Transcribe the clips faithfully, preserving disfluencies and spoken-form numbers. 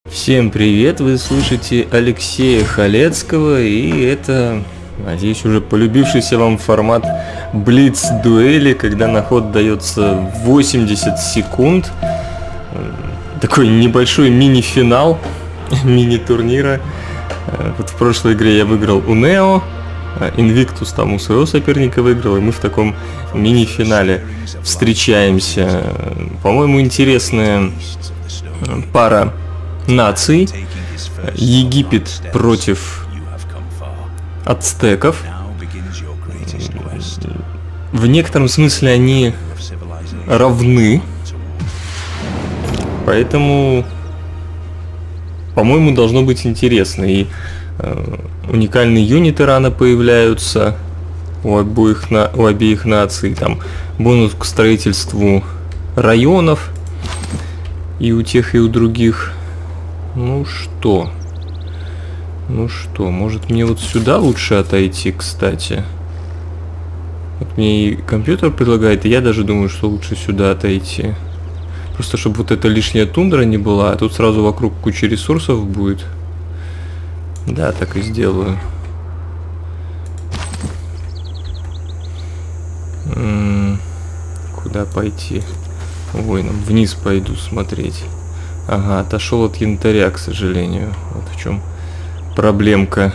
Всем привет, вы слышите Алексея Халецкого, и это, надеюсь, уже полюбившийся вам формат блиц-дуэли, когда на ход дается восемьдесят секунд. Такой небольшой мини-финал, мини-турнира. Вот в прошлой игре я выиграл у Нео, Invictus там у своего соперника выиграл, и мы в таком мини-финале встречаемся. По-моему, интересная пара наций. Египет против ацтеков. В некотором смысле они равны. Поэтому, по-моему, должно быть интересно. И э, уникальные юниты рано появляются у обоих, на, у обеих наций. Там бонус к строительству районов и у тех, и у других. Ну что? Ну что, может мне вот сюда лучше отойти, кстати? Вот мне и компьютер предлагает, и я даже думаю, что лучше сюда отойти. Просто чтобы вот эта лишняя тундра не была, а тут сразу вокруг куча ресурсов будет. Да, так и сделаю. М-м, куда пойти? Воином вниз пойду смотреть. Ага, отошел от янтаря, к сожалению. Вот в чем проблемка.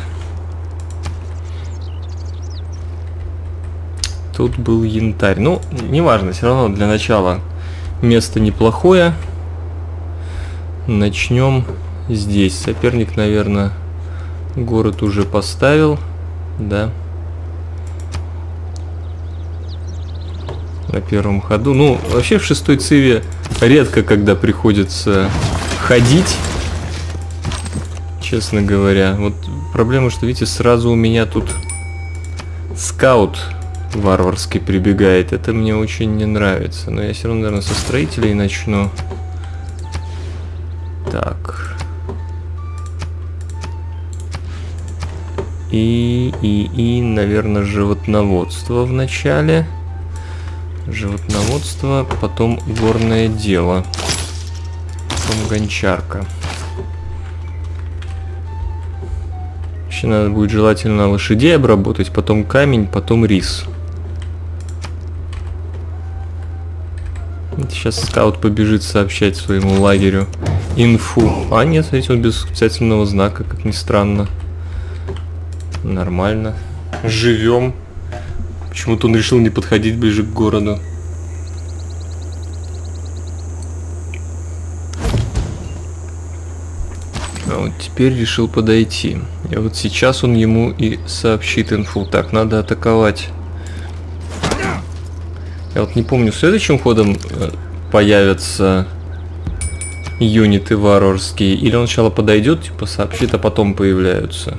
Тут был янтарь. Ну, неважно, все равно для начала место неплохое. Начнем здесь. Соперник, наверное, город уже поставил. Да. На первом ходу. Ну, вообще в шестой циве редко когда приходится ходить, честно говоря. Вот проблема, что, видите, сразу у меня тут скаут варварский прибегает. Это мне очень не нравится. Но я все равно, наверное, со строителей начну. Так. И, и, и, наверное, животноводство в начале. Животноводство, потом горное дело, потом гончарка. Вообще надо будет желательно лошадей обработать, потом камень, потом рис. Сейчас скаут побежит сообщать своему лагерю инфу. А нет, смотрите, он без специального знака, как ни странно. Нормально. Живем. Почему-то он решил не подходить ближе к городу. А вот теперь решил подойти. И вот сейчас он ему и сообщит инфу. Так, надо атаковать. Я вот не помню, следующим ходом появятся юниты варварские. Или он сначала подойдет, типа сообщит, а потом появляются.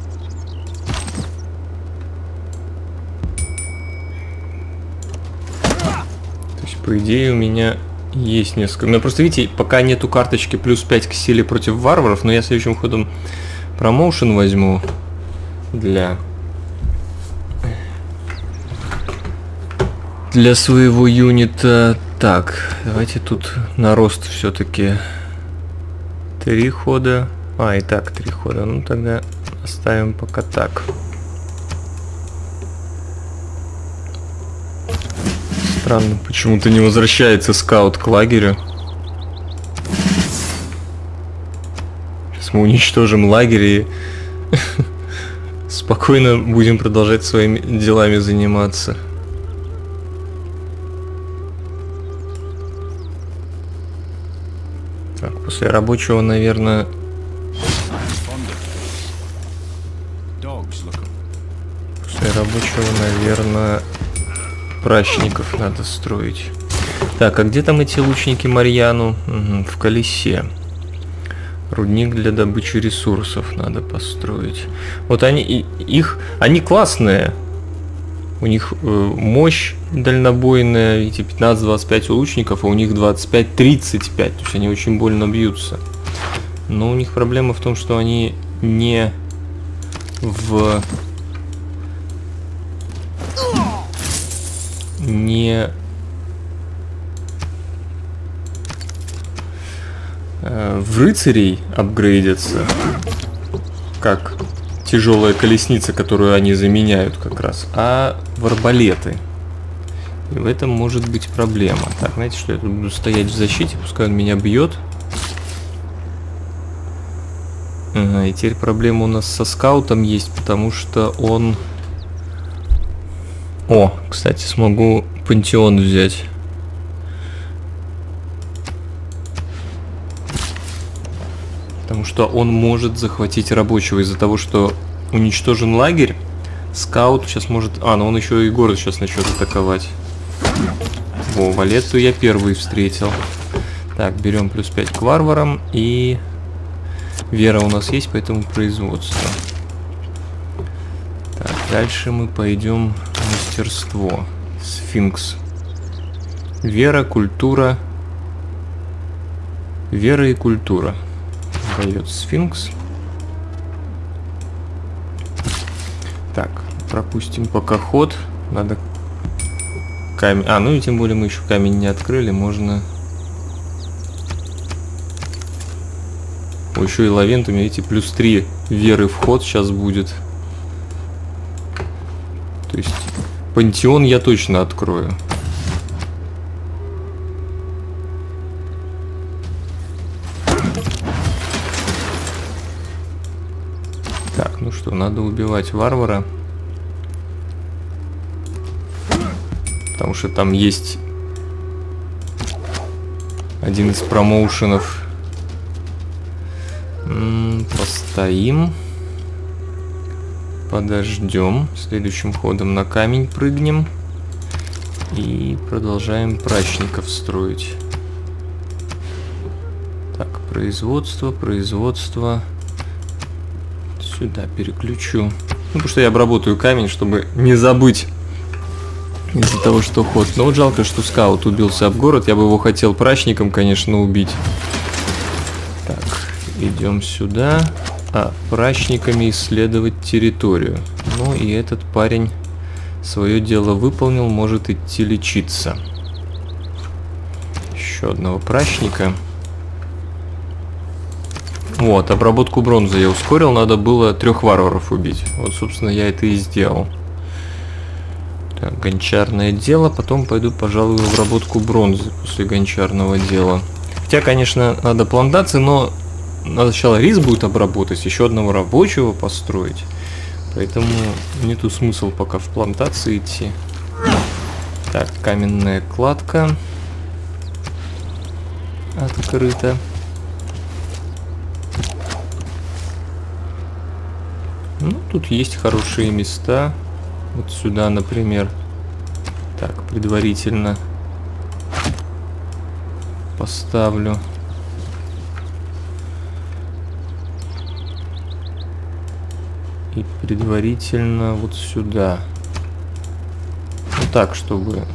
По идее, у меня есть несколько. У меня просто, видите, пока нету карточки плюс пять к силе против варваров, но я следующим ходом промоушен возьму для для своего юнита. Так, давайте тут на рост все-таки три хода. А, и так три хода. Ну тогда оставим пока так. Странно, почему-то не возвращается скаут к лагерю. Сейчас мы уничтожим лагерь и спокойно будем продолжать своими делами заниматься. Так, после рабочего, наверное... После рабочего, наверное... Прачников надо строить. Так, а где там эти лучники Марьяну? Угу, в колесе. Рудник для добычи ресурсов надо построить. Вот они, и, их, они классные. У них э, мощь дальнобойная, видите, пятнадцать двадцать пять у лучников, а у них двадцать пять тридцать пять. То есть они очень больно бьются. Но у них проблема в том, что они не в... не э, в рыцарей апгрейдятся, как тяжелая колесница, которую они заменяют как раз, а в арбалеты. И в этом может быть проблема. Так, знаете что, я тут буду стоять в защите, пускай он меня бьет. Ага, и теперь проблема у нас со скаутом есть, потому что он... О, кстати, смогу пантеон взять. Потому что он может захватить рабочего из-за того, что уничтожен лагерь. Скаут сейчас может... А, ну он еще и город сейчас начнет атаковать. О, Валетту я первый встретил. Так, берем плюс пять к варварам. И вера у нас есть, поэтому производство. Так, дальше мы пойдем в мастерство. Сфинкс. Вера, культура. Вера и культура. Дает сфинкс. Так, пропустим пока ход. Надо камень. А, ну и тем более мы еще камень не открыли. Можно... О, еще и лавентами, видите, плюс три веры в ход сейчас будет. То есть пантеон я точно открою. Так, ну что, надо убивать варвара. Потому что там есть один из промоушенов. М-м, постоим. Подождем. Следующим ходом на камень прыгнем. И продолжаем прачников строить. Так, производство, производство. Сюда переключу. Ну, потому что я обработаю камень, чтобы не забыть. Из-за того, что ход. Но вот жалко, что скаут убился об город. Я бы его хотел прачником, конечно, убить. Так, идем сюда. А, прачниками исследовать территорию. Ну и этот парень свое дело выполнил, может идти лечиться. Еще одного прачника. Вот, обработку бронзы я ускорил, надо было трех варваров убить. Вот, собственно, я это и сделал. Так, гончарное дело, потом пойду, пожалуй, в обработку бронзы после гончарного дела. Хотя, конечно, надо плантации, но надо сначала рис будет обработать, еще одного рабочего построить. Поэтому нету смысла пока в плантации идти. Так, каменная кладка открыта. Ну, тут есть хорошие места. Вот сюда, например. Так, предварительно поставлю. И предварительно вот сюда. Вот так, чтобы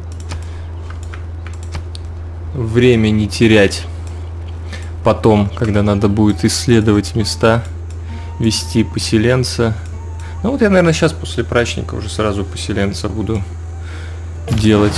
время не терять. Потом, когда надо будет исследовать места, вести поселенца. Ну вот я, наверное, сейчас после прачника уже сразу поселенца буду делать.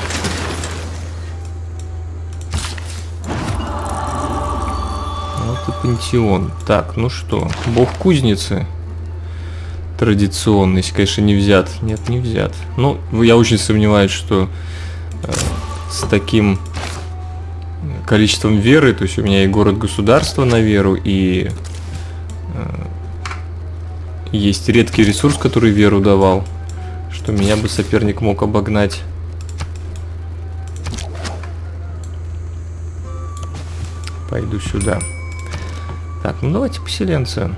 Вот и пантеон. Так, ну что, бог кузницы традиционный, конечно, не взят. Нет, не взят. Ну, я очень сомневаюсь, что э, с таким количеством веры, то есть у меня и город-государство на веру, и э, есть редкий ресурс, который веру давал, что меня бы соперник мог обогнать. Пойду сюда. Так, ну давайте поселенца.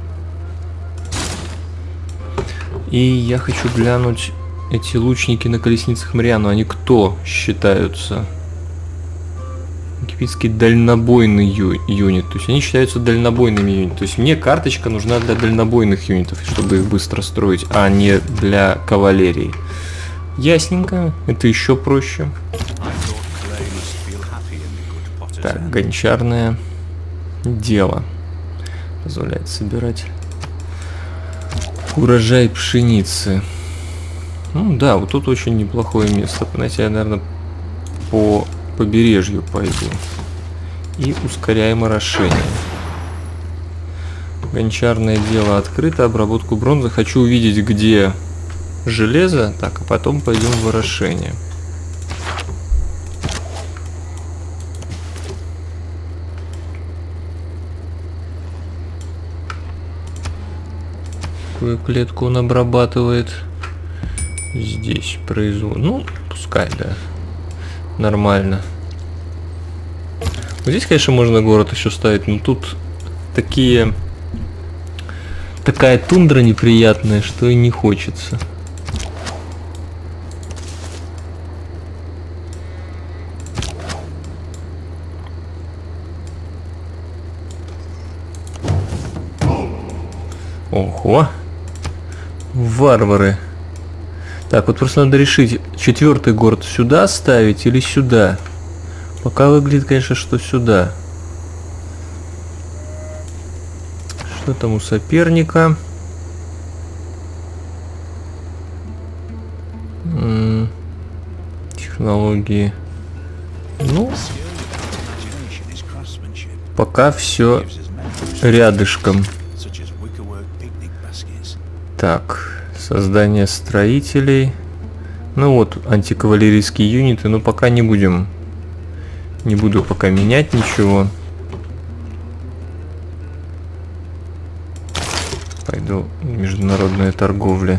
И я хочу глянуть эти лучники на колесницах Мариану. Они кто считаются? Кипийский дальнобойный ю юнит. То есть они считаются дальнобойными юнитами. То есть мне карточка нужна для дальнобойных юнитов, чтобы их быстро строить, а не для кавалерии. Ясненько. Это еще проще. Так, гончарное дело. Позволяет собирать урожай пшеницы. Ну да, вот тут очень неплохое место. Знаете, я, наверное, по побережью пойду. И ускоряем орошение. Гончарное дело открыто. Обработку бронзы. Хочу увидеть, где железо. Так, а потом пойдем в орошение. Какую клетку он обрабатывает? Здесь производ. Ну, пускай, да. Нормально. Вот здесь, конечно, можно город еще ставить, но тут такие... Такая тундра неприятная, что и не хочется. Ого! Варвары! Так, вот просто надо решить, четвертый город сюда ставить или сюда. Пока выглядит, конечно, что сюда. Что там у соперника? М-м, технологии. Ну, пока все рядышком. Так, создание строителей. Ну вот, антикавалерийские юниты, но пока не будем. Не буду пока менять ничего. Пойду в международная торговля.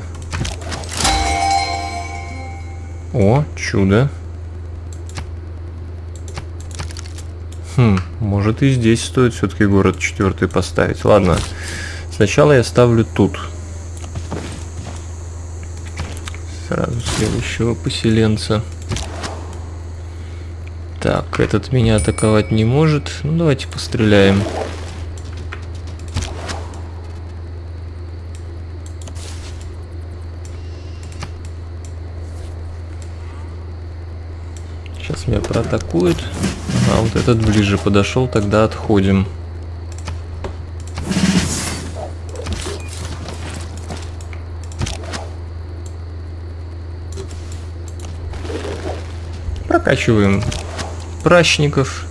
О, чудо. Хм, может и здесь стоит все-таки город четвертый поставить. Ладно, сначала я ставлю тут. Сразу следующего поселенца. Так, этот меня атаковать не может. Ну, давайте постреляем. Сейчас меня проатакует. А вот этот ближе подошел, тогда отходим. Прокачиваем прачников.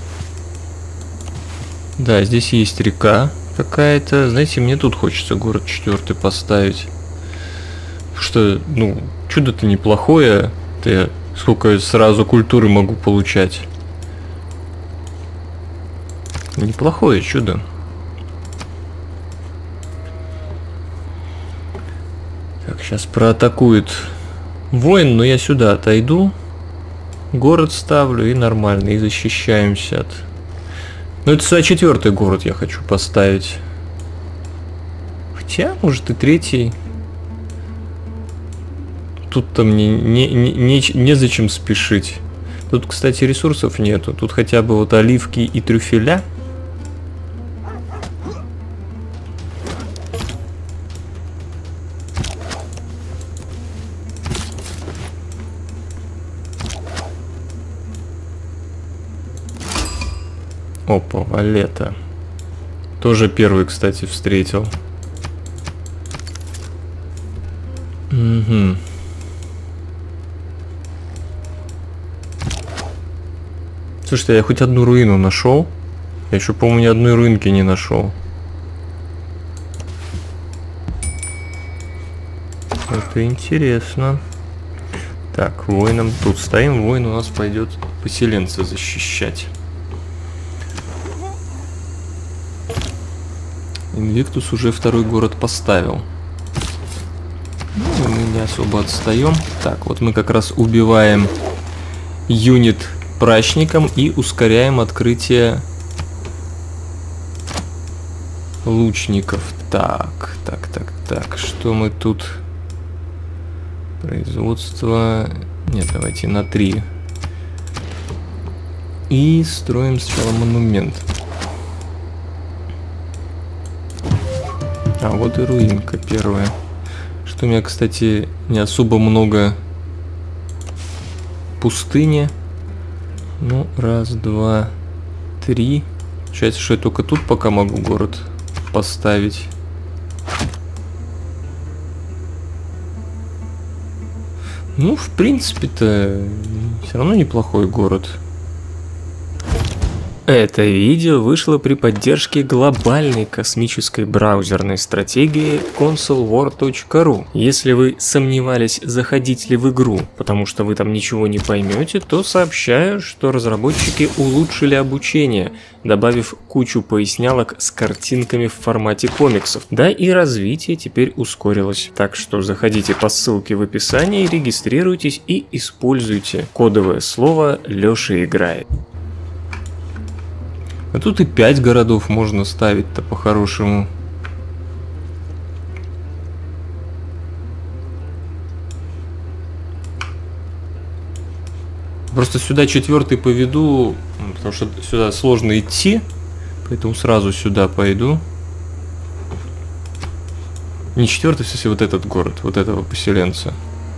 Да, здесь есть река какая-то. Знаете, мне тут хочется город четвертый поставить. Что, ну, чудо-то неплохое. Я сколько сразу культуры могу получать. Неплохое чудо. Так, сейчас проатакует воин, но я сюда отойду. Город ставлю и нормально, и защищаемся от... Ну, это сюда четвертый город я хочу поставить. Хотя, может, и третий. Тут-то мне не, не, не, незачем спешить. Тут, кстати, ресурсов нету. Тут хотя бы вот оливки и трюфеля. Опа, Валета. Тоже первый, кстати, встретил. Угу. Слушайте, я хоть одну руину нашел. Я еще, по-моему, ни одной руинки не нашел. Это интересно. Так, воином тут стоим. Воин у нас пойдет поселенца защищать. Инвиктус уже второй город поставил. Мы не особо отстаем. Так, вот мы как раз убиваем юнит прачником и ускоряем открытие лучников. Так, так, так, так. Что мы тут? Производство... Нет, давайте на три. И строим сначала монумент. А вот и руинка первая. Что у меня, кстати, не особо много пустыни. Ну, раз, два, три. Получается, что я только тут пока могу город поставить. Ну, в принципе-то, все равно неплохой город. Это видео вышло при поддержке глобальной космической браузерной стратегии консол вор точка ру. Если вы сомневались, заходить ли в игру, потому что вы там ничего не поймете, то сообщаю, что разработчики улучшили обучение, добавив кучу пояснялок с картинками в формате комиксов. Да и развитие теперь ускорилось. Так что заходите по ссылке в описании, регистрируйтесь и используйте кодовое слово «Лёша играет». А тут и пять городов можно ставить-то по-хорошему. Просто сюда четвертый поведу, потому что сюда сложно идти, поэтому сразу сюда пойду. Не четвертый, в смысле, вот этот город, вот этого поселенца.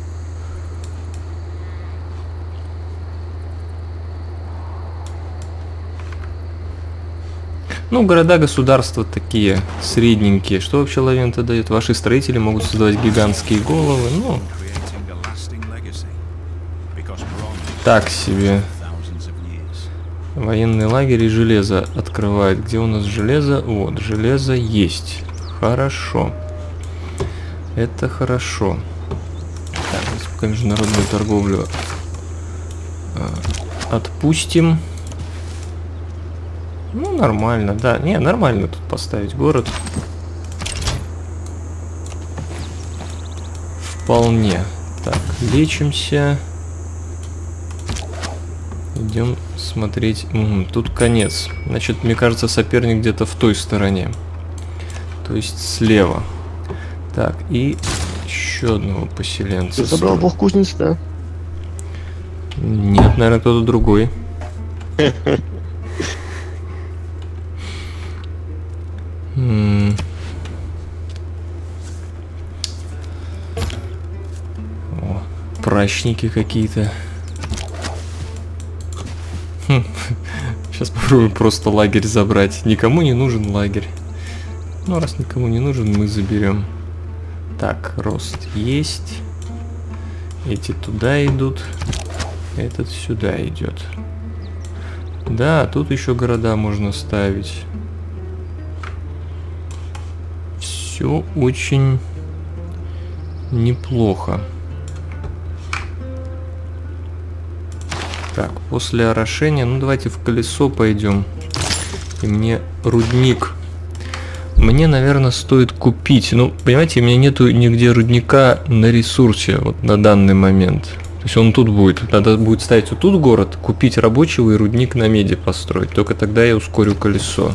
Ну, города-государства такие средненькие. Что вообще Лавента дает? Ваши строители могут создавать гигантские головы. Ну, так себе. Военный лагерь и железо открывает. Где у нас железо? Вот, железо есть. Хорошо. Это хорошо. Так, пока международную торговлю отпустим. Ну, нормально, да. Не, нормально тут поставить город. Вполне. Так, лечимся. Идем смотреть. Угу, тут конец. Значит, мне кажется, соперник где-то в той стороне. То есть слева. Так, и еще одного поселенца. Ты забрал бог кузнец, да? Нет, наверное, кто-то другой. М-м. О, прачники какие-то. Хм. Сейчас попробуем просто лагерь забрать. Никому не нужен лагерь. Ну, раз никому не нужен, мы заберем. Так, рост есть. Эти туда идут. Этот сюда идет. Да, тут еще города можно ставить. Все очень неплохо. Так, после орошения, ну давайте в колесо пойдем. И мне рудник. Мне, наверное, стоит купить. Ну, понимаете, у меня нету нигде рудника на ресурсе вот на данный момент. То есть он тут будет. Надо будет ставить вот тут город, купить рабочего и рудник на меди построить. Только тогда я ускорю колесо.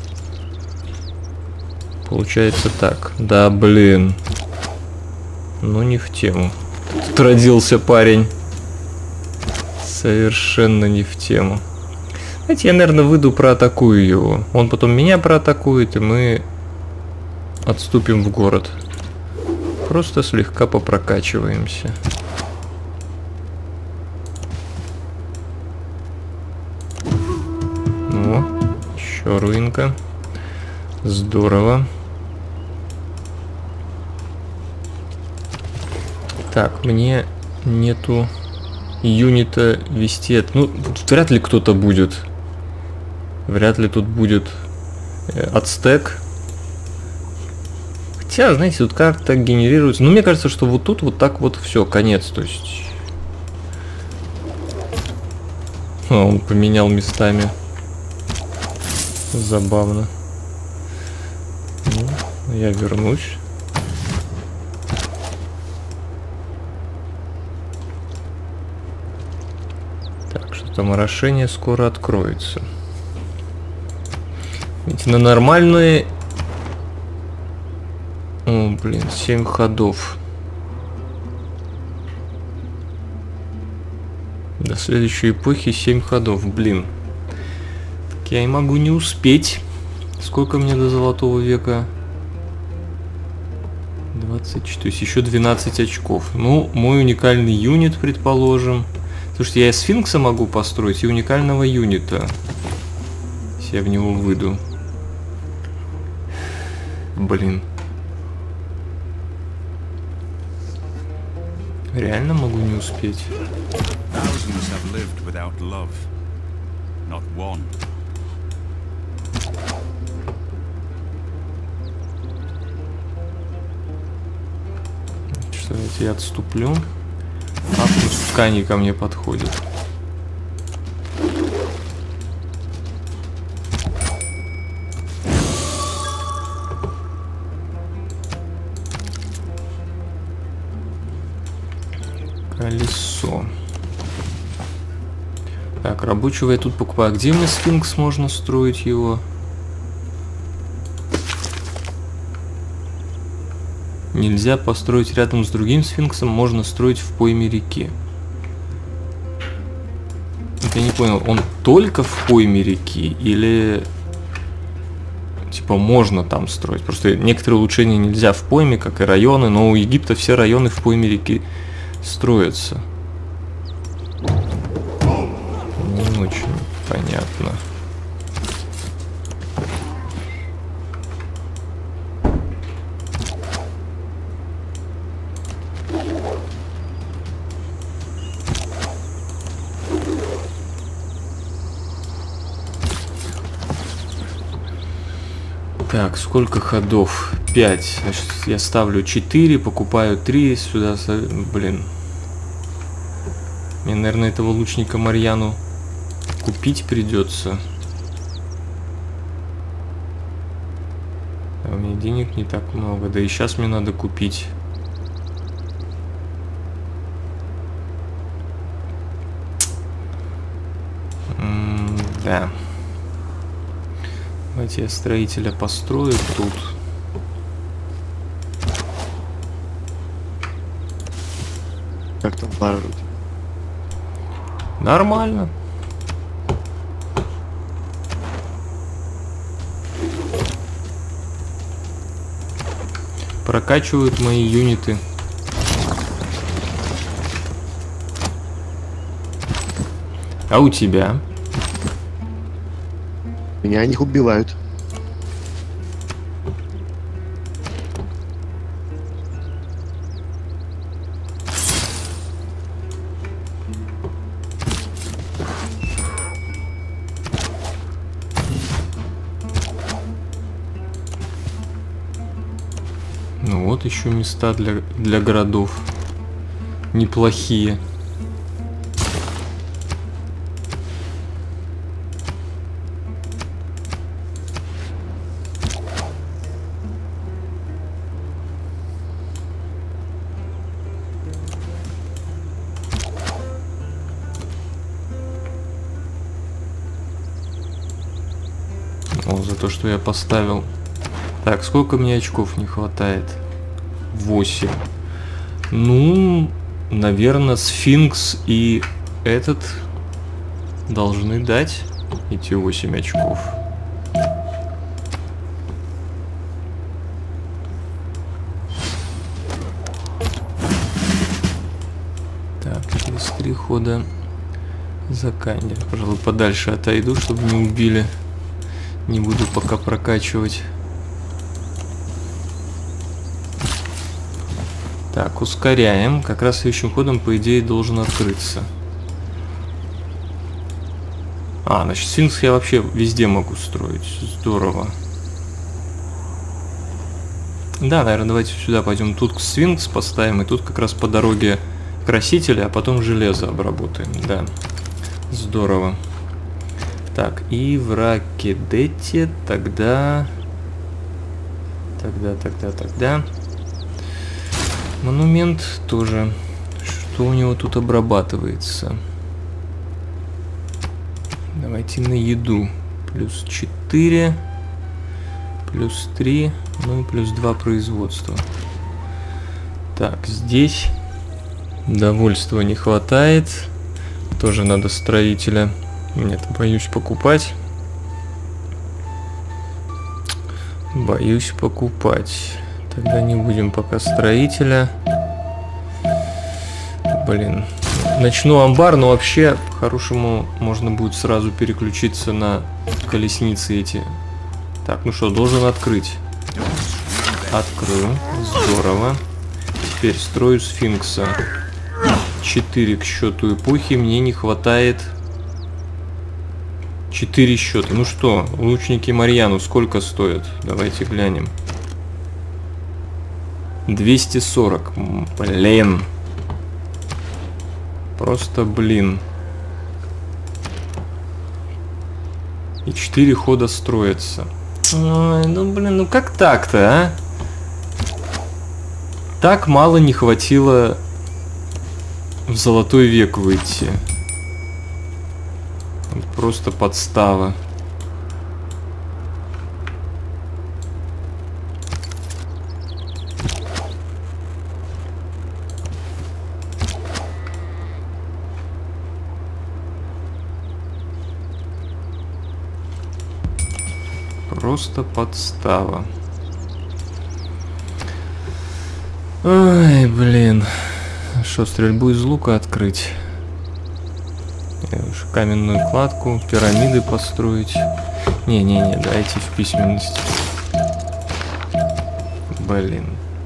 Получается так. Да, блин. Ну, не в тему. Тут родился парень. Совершенно не в тему. Знаете, я, наверное, выйду, проатакую его. Он потом меня проатакует, и мы отступим в город. Просто слегка попрокачиваемся. О, еще руинка. Здорово. Так, мне нету юнита вести это. Ну, тут вряд ли кто-то будет. Вряд ли тут будет ацтек. Хотя, знаете, тут карта генерируется. Ну, мне кажется, что вот тут вот так вот все, конец. То есть... А, он поменял местами. Забавно. Ну, я вернусь. Так, что там орошение скоро откроется. Ведь на нормальные... О, блин, семь ходов. До следующей эпохи семь ходов, блин. Так я и могу не успеть. Сколько мне до золотого века? двадцать четыре, то есть еще двенадцать очков. Ну, мой уникальный юнит, предположим. Слушайте, я сфинкса могу построить и уникального юнита. Если я в него выйду. Блин. Реально могу не успеть. Давайте я отступлю. А пускай они ко мне подходят. Колесо. Так, рабочего я тут покупаю. Где мне сфинкс можно строить его? Нельзя построить рядом с другим сфинксом, можно строить в пойме реки. Я не понял, он только в пойме реки или типа можно там строить? Просто некоторые улучшения нельзя в пойме, как и районы, но у Египта все районы в пойме реки строятся. Не очень понятно. Так, сколько ходов? пять. Значит, я ставлю четыре, покупаю три сюда. Блин. Мне, наверное, этого лучника Марьяну купить придется. А у меня денег не так много. Да и сейчас мне надо купить. М-да. Давайте я строителя построю тут. Как там баржу? Нормально. Прокачивают мои юниты. А у тебя? Меня них убивают. Ну вот еще места для, для городов. Неплохие. О, за то, что я поставил. Так, сколько мне очков не хватает? восемь. Ну, наверное, сфинкс и этот должны дать эти восемь очков. Так, через три хода заканчиваю. Пожалуй, подальше отойду, чтобы не убили. Не буду пока прокачивать. Так, ускоряем. Как раз следующим ходом, по идее, должен открыться. А, значит, сфинкс я вообще везде могу строить. Здорово. Да, наверное, давайте сюда пойдем. Тут сфинкс поставим, и тут как раз по дороге красители, а потом железо обработаем. Да, здорово. Так, и в Ракедете тогда... Тогда, тогда, тогда... Монумент тоже. Что у него тут обрабатывается? Давайте на еду. Плюс четыре. Плюс три. Ну и плюс два производства. Так, здесь довольства не хватает. Тоже надо строителя. Нет, боюсь покупать. Боюсь покупать. Тогда не будем пока строителя. Блин. Начну амбар, но вообще по-хорошему можно будет сразу переключиться на колесницы эти. Так, ну что, должен открыть. Открою. Здорово. Теперь строю сфинкса. четыре к счету эпохи. Мне не хватает... четыре счета. Ну что, лучники Марьяну сколько стоят? Давайте глянем. двести сорок. Блин. Просто блин. И четыре хода строятся. Ой, ну блин, ну как так-то, а? Так мало не хватило в золотой век выйти. Просто подстава. Просто подстава. Ой, блин. Что, стрельбу из лука открыть? Каменную кладку, пирамиды построить. Не-не-не, дайте в письменность. Блин.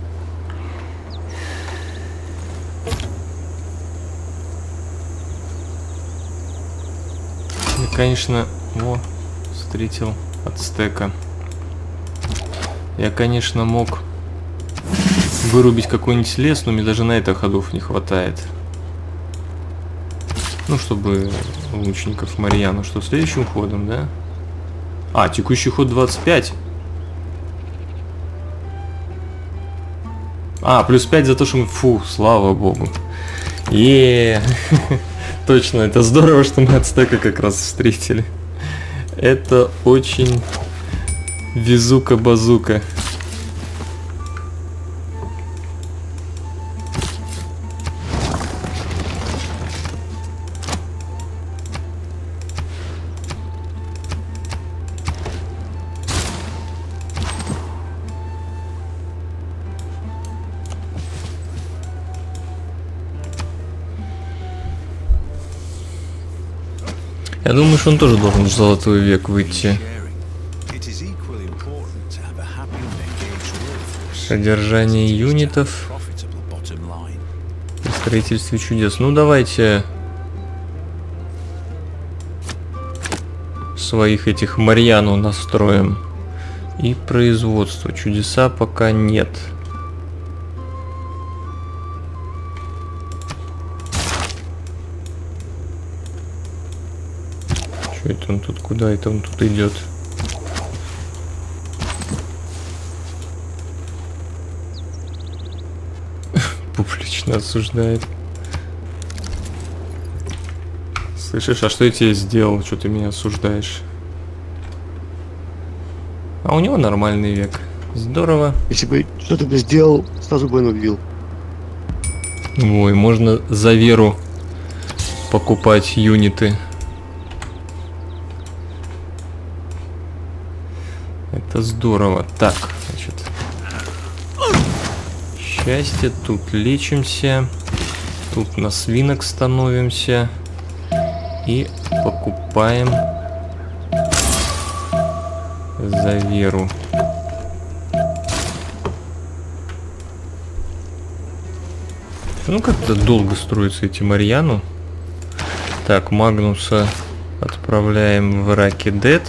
Я, конечно, о, встретил ацтека. Я, конечно, мог вырубить какой-нибудь лес, но мне даже на это ходов не хватает. Ну, чтобы лучников Марьяну. Что, следующим ходом, да? А, текущий ход двадцать пять. А, плюс пять за то, что мы... Фу, слава богу. Еее. Точно, это здорово, что мы ацтека как раз встретили. Это очень везука-базука. Я думаю, что он тоже должен в золотой век выйти. Содержание юнитов. Строительство чудес. Ну, давайте своих этих Марьяну настроим. И производство. Чудеса пока нет. Что это он тут? Куда это он тут идет? Публично осуждает. Слышишь, а что я тебе сделал? Что ты меня осуждаешь? А у него нормальный век. Здорово. Если бы что-то бы сделал, сразу бы он убил. Ой, можно за веру покупать юниты. Это здорово. Так, значит. Счастье. Тут лечимся. Тут на свинок становимся. И покупаем за веру. Ну как-то долго строятся эти Марьяну. Так, Магнуса отправляем в Ракидет.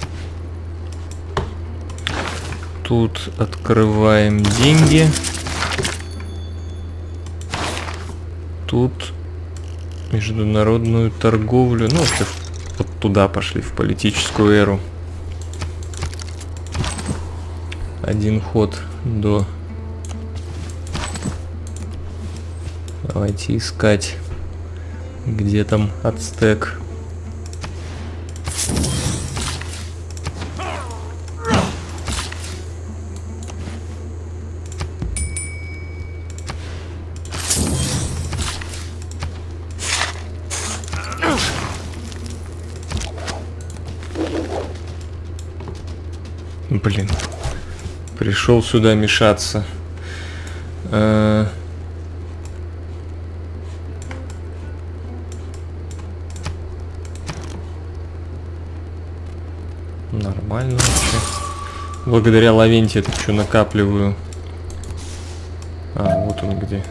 Тут открываем деньги. Тут международную торговлю. Ну, вообще вот туда пошли, в политическую эру. Один ход до... Давайте искать, где там ацтек. Блин, пришел сюда мешаться. А... Нормально вообще. Благодаря Лавенте это что накапливаю. А, вот он где.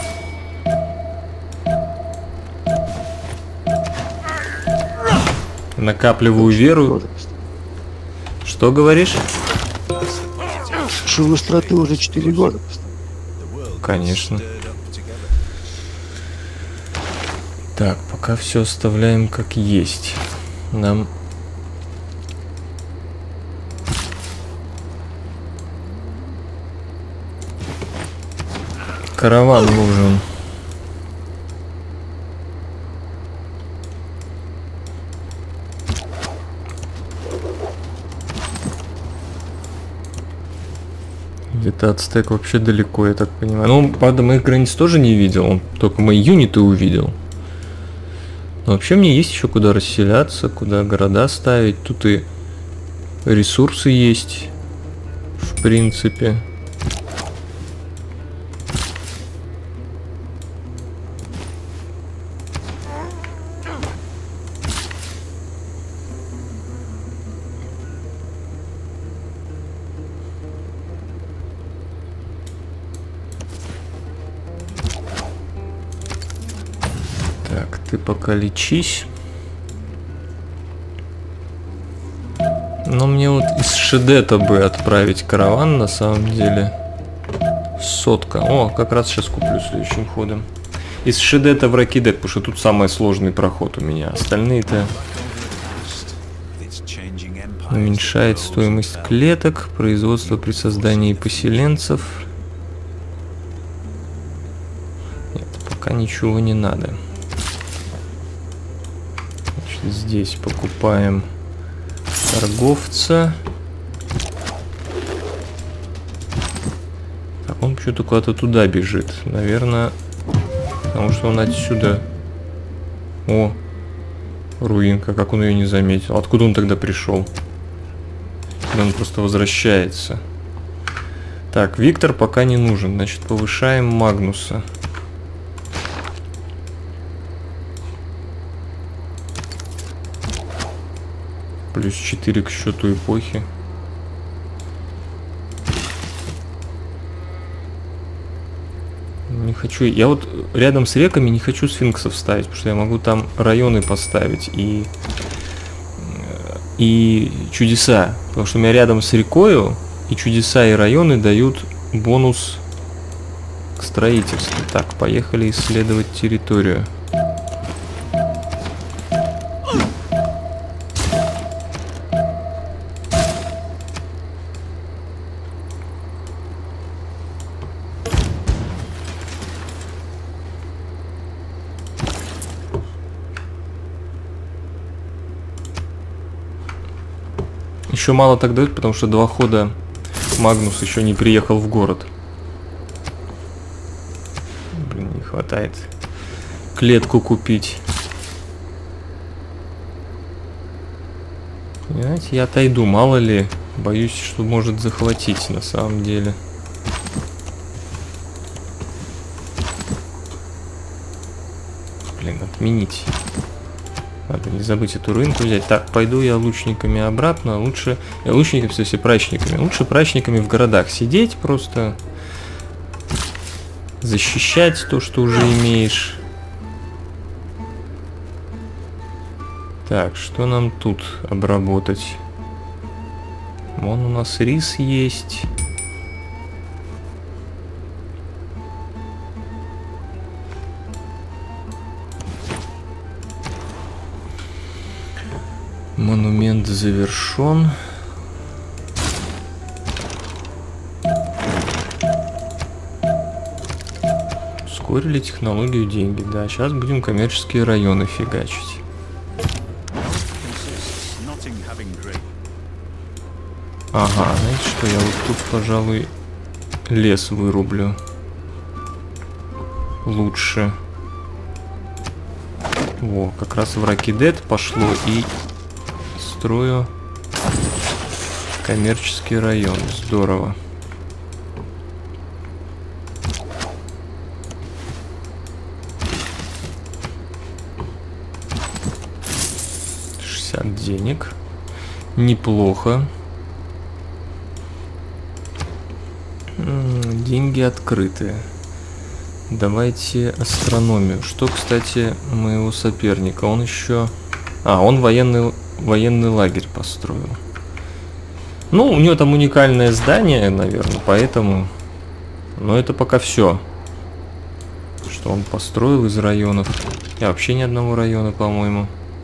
Накапливаю веру. Года. Что говоришь? Шиву страты уже четыре года. Конечно. Так, пока все оставляем как есть. Нам... Караван нужен. Где-то Ацтек вообще далеко, я так понимаю. Ну, правда, моих границ тоже не видел, он только мои юниты увидел. Но вообще мне есть еще куда расселяться, куда города ставить. Тут и ресурсы есть, в принципе. Ты пока лечись. Но мне вот из Шедета бы отправить караван на самом деле. Сотка. О, как раз сейчас куплю следующим ходом. Из Шедета в Ракидет, потому что тут самый сложный проход у меня. Остальные-то уменьшает стоимость клеток, производство при создании поселенцев. Нет, пока ничего не надо. Здесь покупаем торговца. Так, он почему-то куда-то туда бежит. Наверное, потому что он отсюда... О, руинка, как он ее не заметил. Откуда он тогда пришел? Он просто возвращается. Так, Виктор пока не нужен. Значит, повышаем Магнуса. Плюс четыре к счету эпохи. Не хочу. Я вот рядом с реками не хочу сфинксов ставить, потому что я могу там районы поставить и и чудеса. Потому что у меня рядом с рекою и чудеса, и районы дают бонус к строительству. Так, поехали исследовать территорию. Еще мало так дают, потому что два хода Магнус еще не приехал в город. Блин, не хватает клетку купить. Понимаете, я отойду, мало ли. Боюсь, что может захватить на самом деле. Блин, отменить. Надо не забыть эту рынку взять. Так, пойду я лучниками обратно. Лучше... Я лучниками, все, все прачниками. Лучше прачниками в городах сидеть, просто защищать то, что уже имеешь. Так, что нам тут обработать? Вон у нас рис есть. Монумент завершен. Ускорили технологию деньги. Да, сейчас будем коммерческие районы фигачить. Ага, знаете что, я вот тут, пожалуй, лес вырублю. Лучше. Во, как раз в Ракидет пошло и строю коммерческий район. Здорово. шестьдесят денег. Неплохо. Деньги открытые. Давайте астрономию. Что, кстати, моего соперника? Он еще... А, он военный, военный лагерь построил. Ну, у него там уникальное здание, наверное, поэтому... Но это пока все. что он построил из районов. И вообще ни одного района, по-моему.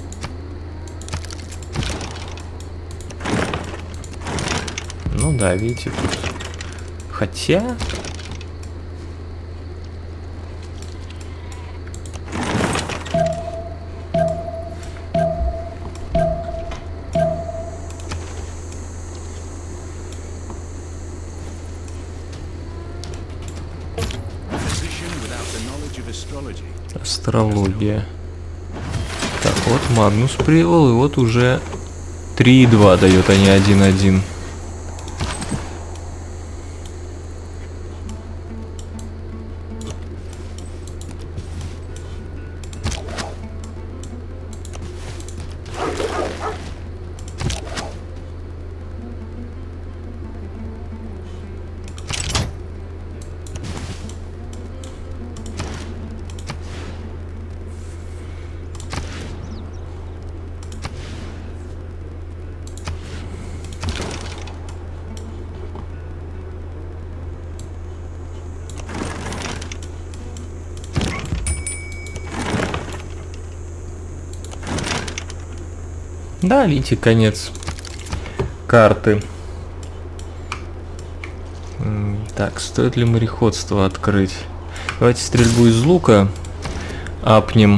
Ну да, видите, тут... Хотя... Астрология. Так, вот Магнус привел, и вот уже три и два дает, а не один один. Да, видите, конец карты. Так, стоит ли мореходство открыть? Давайте стрельбу из лука апнем.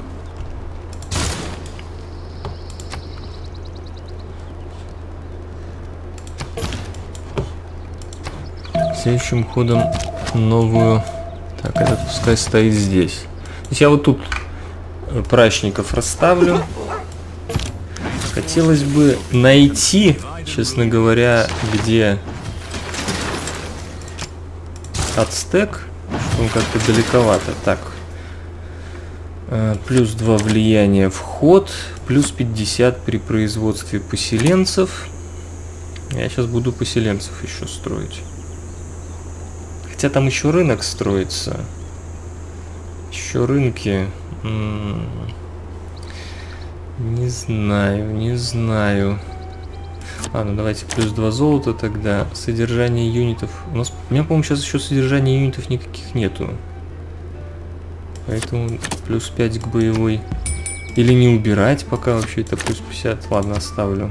Следующим ходом новую. Так, этот пускай стоит здесь. То есть я вот тут прачников расставлю. Хотелось бы найти, честно говоря, где Ацтек. Он как-то далековато. Так. Плюс два влияния в ход. Плюс пятьдесят при производстве поселенцев. Я сейчас буду поселенцев еще строить. Хотя там еще рынок строится. Еще рынки. М-м- не знаю, не знаю. Ладно, давайте плюс два золота тогда. Содержание юнитов. У нас, у меня, по-моему, сейчас еще содержания юнитов никаких нету. Поэтому плюс пять к боевой. Или не убирать пока вообще это плюс пятьдесят. Ладно, оставлю.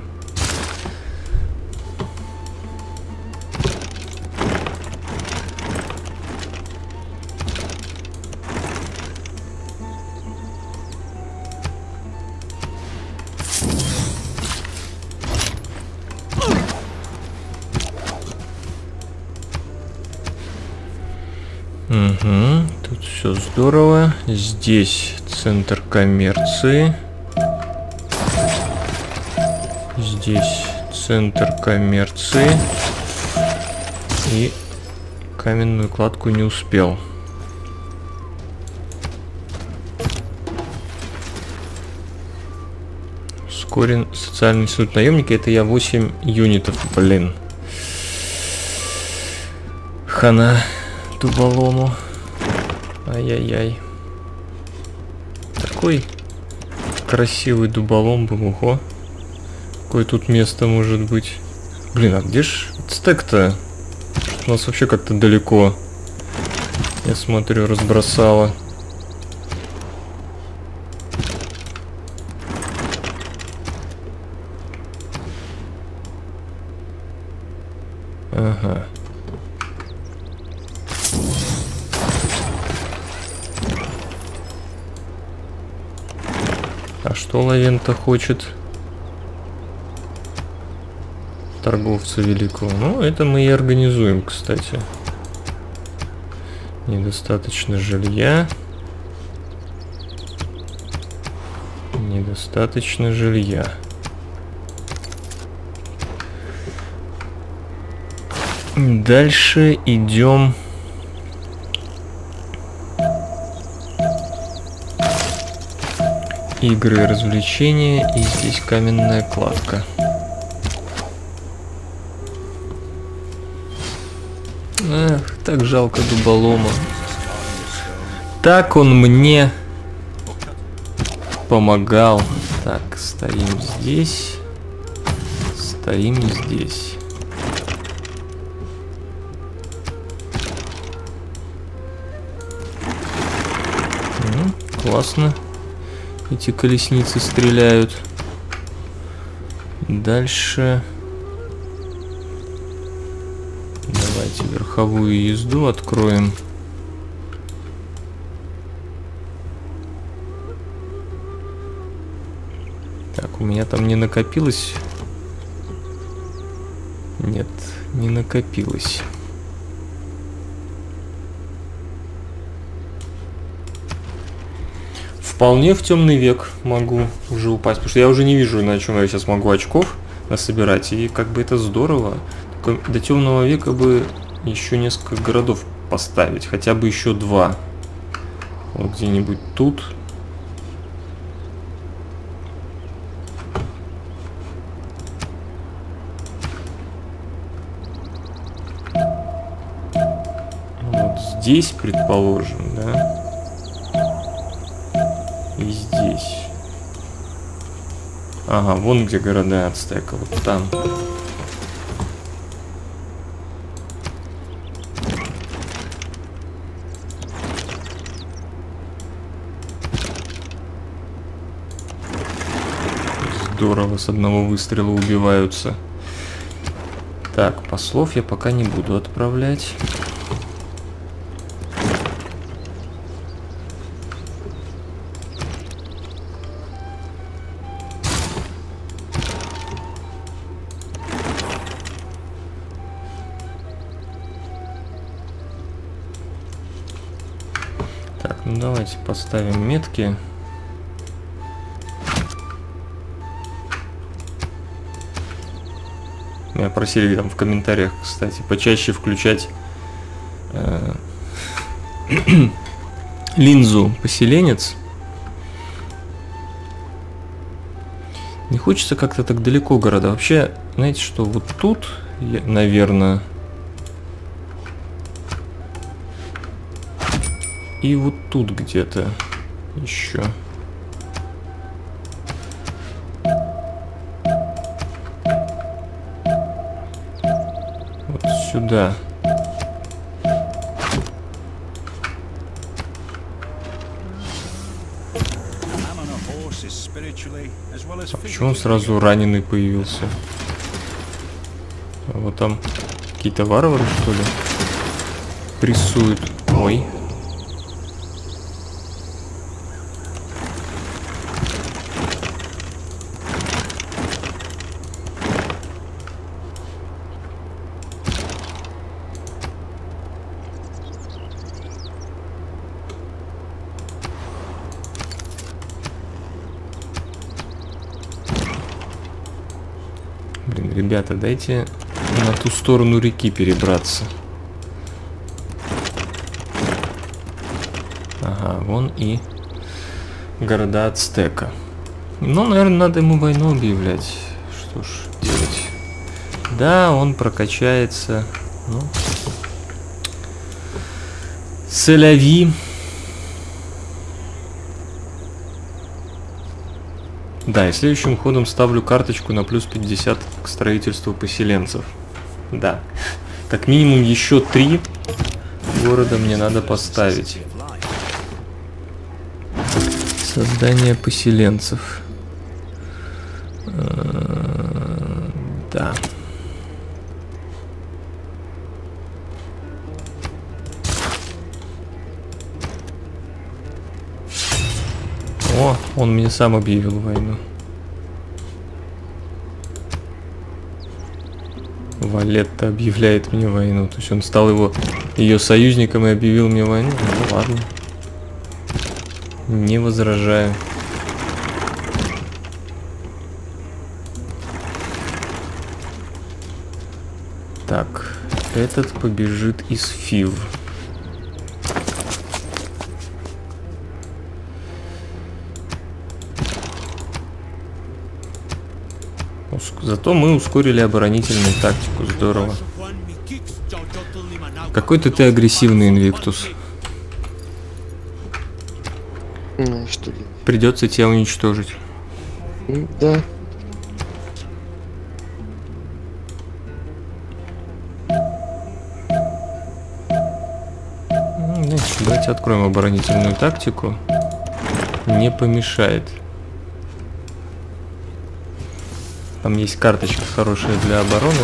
Угу, тут все здорово. Здесь центр коммерции. Здесь центр коммерции. И каменную кладку не успел. Ускорен социальный институт наемника. Это я восемь юнитов, блин. Хана дуболому. Ай-яй-яй. Такой красивый дуболом был. Ого. Какое тут место может быть. Блин, а где ж стек-то? У нас вообще как-то далеко. Я смотрю, разбросало. Ага. А что Лавента хочет? Торговца великого. Ну, это мы и организуем, кстати. Недостаточно жилья. Недостаточно жилья. Дальше идем. Игры и развлечения. И здесь каменная кладка. Эх, так жалко дуболома. Так он мне помогал. Так, стоим здесь. Стоим здесь. Классно. Эти колесницы стреляют. Дальше. Давайте верховую езду откроем. Так, у меня там не накопилось. Нет, не накопилось. Вполне в темный век могу уже упасть, потому что я уже не вижу, на чем я сейчас могу очков насобирать, и как бы это здорово. Только до темного века бы еще несколько городов поставить, хотя бы еще два. Вот где-нибудь тут. Вот здесь, предположим, да. И здесь. Ага, вон где города ацтека, вот там. Здорово, с одного выстрела убиваются. Так, послов я пока не буду отправлять. Так, ну давайте поставим метки. Меня просили там в комментариях, кстати, почаще включать э, линзу поселенец. Не хочется как-то так далеко города. Вообще, знаете что, вот тут, я, наверное, и вот тут где-то еще. Сюда. А почему он сразу раненый появился? А вот там какие-то варвары, что ли, прессуют. Ой. Блин, ребята, дайте на ту сторону реки перебраться. Ага, вон и города ацтека. Ну, наверное, надо ему войну объявлять. Что ж делать? Да, он прокачается. Ну. Селяви. Да, и следующим ходом ставлю карточку на плюс пятьдесят к строительству поселенцев. Да. Как минимум еще три города мне надо поставить. Создание поселенцев. Да. О, он мне сам объявил войну. Валетта объявляет мне войну. То есть он стал его ее союзником и объявил мне войну. Ну ладно. Не возражаю. Так, этот побежит из Фив. Зато мы ускорили оборонительную тактику. Здорово. Какой-то ты агрессивный, Инвиктус. Ну, что ли? Придется тебя уничтожить. Да. Давайте откроем оборонительную тактику. не помешает. Там есть карточка хорошая для обороны.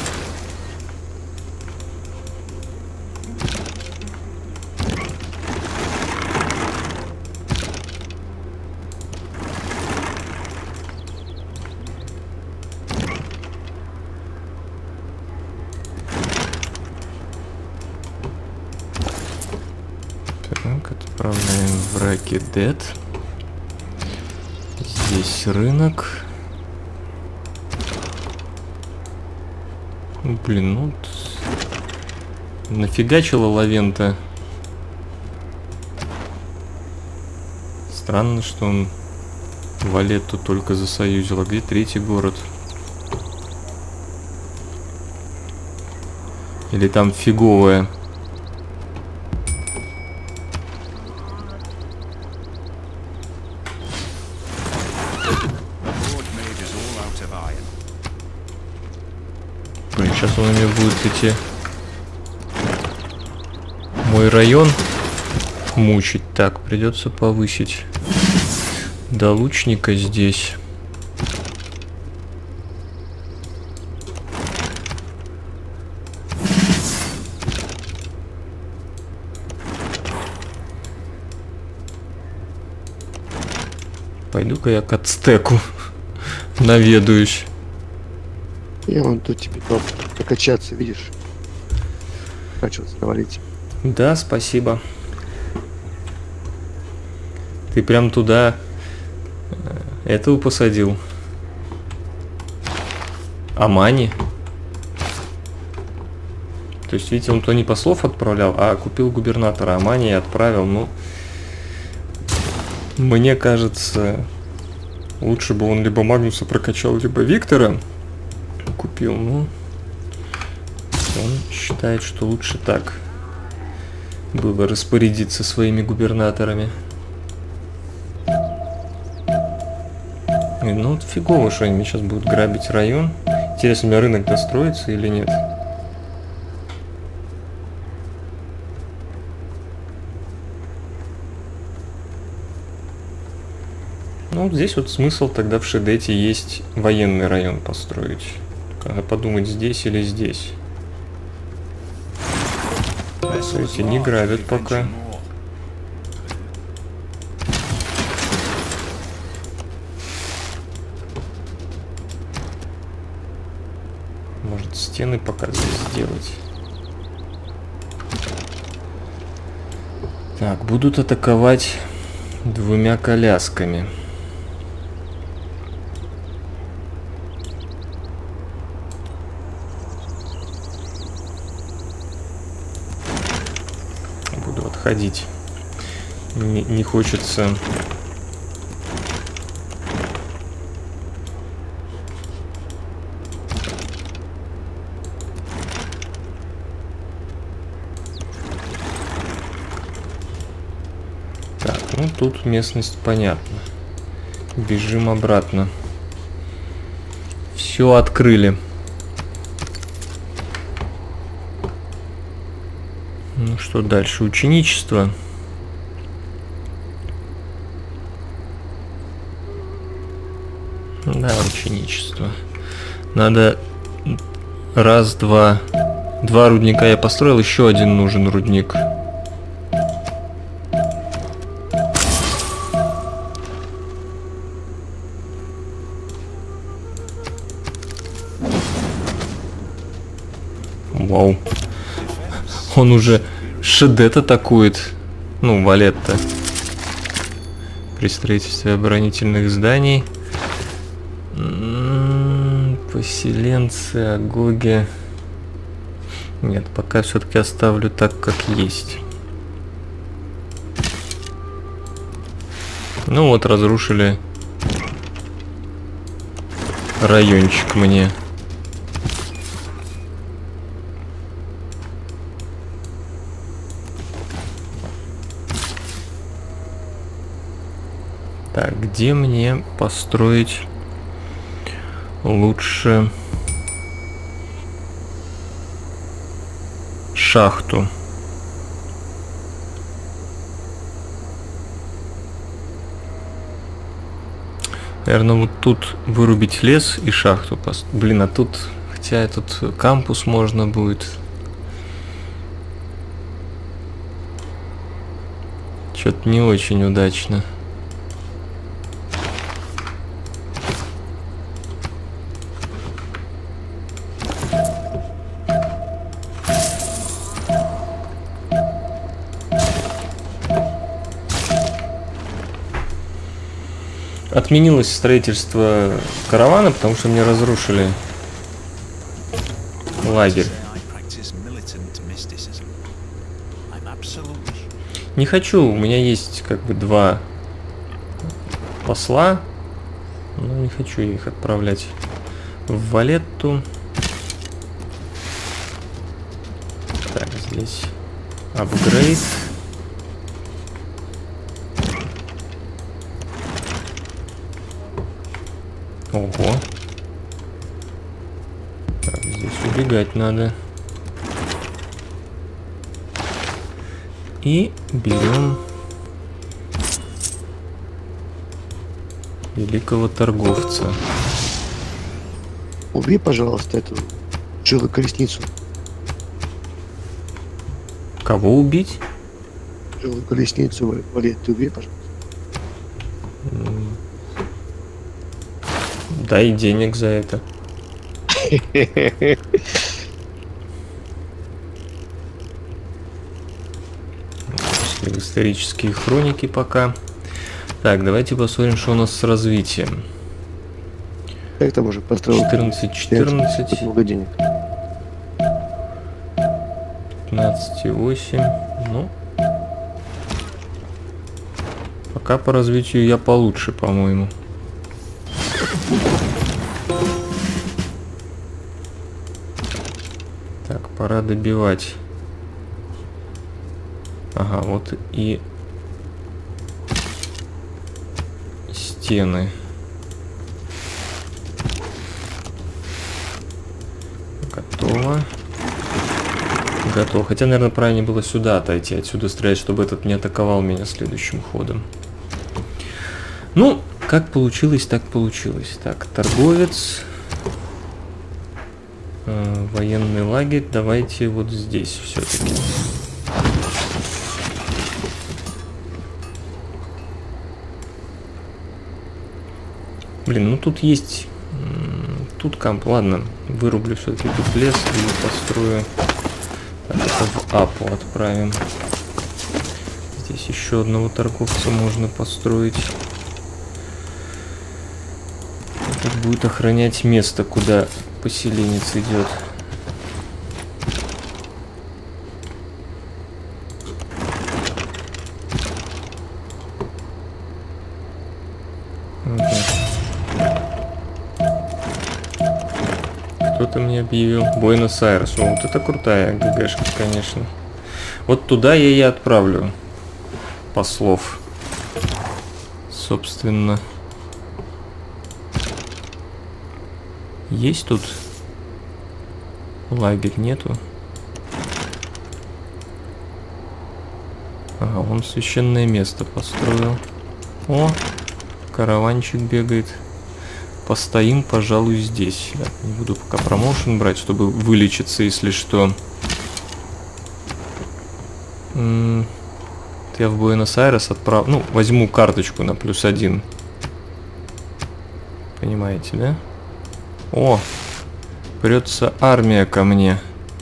Так, отправляем в Ракедет. Здесь рынок. Блин, ну нафигачила Лавента. Странно, что он Валетту только засоюзил. А где третий город? Или там фиговая? Блин, сейчас он у меня будет идти мой район мучить. Так, придется повысить до лучника здесь. Пойду-ка я к Ацтеку наведаюсь. Я вон тут тебе прокачаться, видишь? Прокачиваться, говорить. Да, спасибо. Ты прям туда этого посадил? Амани? То есть, видите, он то не послов отправлял, а купил губернатора Амани и отправил. Ну, мне кажется, лучше бы он либо Магнуса прокачал, либо Виктора купил. Ну, он считает, что лучше так было распорядиться своими губернаторами. И, ну, вот фигово, что они сейчас будут грабить район. Интересно, у меня рынок достроится или нет? Ну, вот здесь вот смысл тогда в Шедете есть военный район построить. Надо подумать, здесь или здесь. Эти не грабят пока. Может, стены пока здесь сделать. Так, будут атаковать двумя колясками. Буду отходить. Не, не хочется. Так, ну тут местность понятна. Бежим обратно. Все открыли. Ну что дальше? Ученичество. Да, ученичество. Надо раз, два. Два рудника я построил, еще один нужен рудник. Вау. Он уже Шедет атакует. Ну, Валетта. При строительстве оборонительных зданий. М-м-м, поселенцы, агоги. Нет, пока все-таки оставлю так, как есть. Ну вот, разрушили райончик мне. Так, где мне построить лучше шахту? Наверное, вот тут вырубить лес и шахту. Пост... Блин, а тут... Хотя этот кампус можно будет. Что-то не очень удачно. Отменилось строительство каравана, потому что мне разрушили лагерь. Не хочу, у меня есть как бы два посла, но не хочу их отправлять в Валетту. Так, здесь апгрейд. Ого. Так, здесь убегать надо. И берем великого торговца. Убей, пожалуйста, эту жилую колесницу. Кого убить? Жилую колесницу, Валет, ты убей, пожалуйста. Дай денег за это. Пошли в исторические хроники пока. Так, давайте посмотрим, что у нас с развитием. Как там уже построил? четырнадцать, четырнадцать. Много денег. пятнадцать и восемь. Ну. Пока по развитию я получше, по-моему. Так, пора добивать. Ага, вот и стены. Готово. Готово. Хотя, наверное, правильнее было сюда отойти, отсюда стрелять, чтобы этот не атаковал меня следующим ходом. Ну, как получилось, так получилось. Так, торговец. Э, военный лагерь. Давайте вот здесь все-таки. Блин, ну тут есть... Тут камп. Ладно, вырублю все-таки тут лес и построю. Так, это в Апу отправим. Здесь еще одного торговца можно построить. Этот будет охранять место, куда поселенец идет. Кто-то мне объявил. Буэнос-Айрес. Ну, вот это крутая ГГшка, конечно. Вот туда я и отправлю послов. Собственно. Есть тут лагерь? Нету. Ага, он священное место построил. О, караванчик бегает. Постоим, пожалуй, здесь. Да, не буду пока промоушен брать, чтобы вылечиться, если что. М-м, я в Буэнос-Айрес отправлю. Ну, возьму карточку на плюс один. Понимаете, да? О, прется армия ко мне.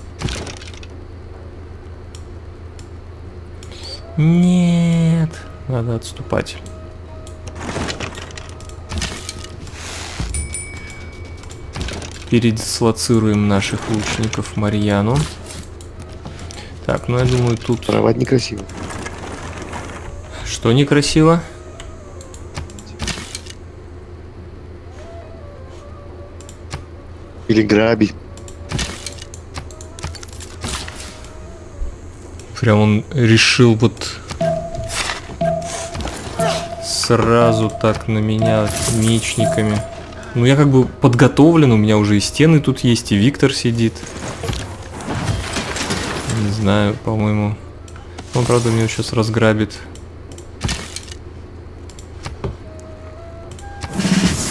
Нет, надо отступать. Передислоцируем наших лучников Марьяну. Так, ну я думаю, тут... Воровать некрасиво. Что некрасиво? Или грабить. Прям он решил вот сразу так на меня мечниками. Ну, я как бы подготовлен, у меня уже и стены тут есть, и Виктор сидит. Не знаю, по-моему. Он, правда, меня сейчас разграбит.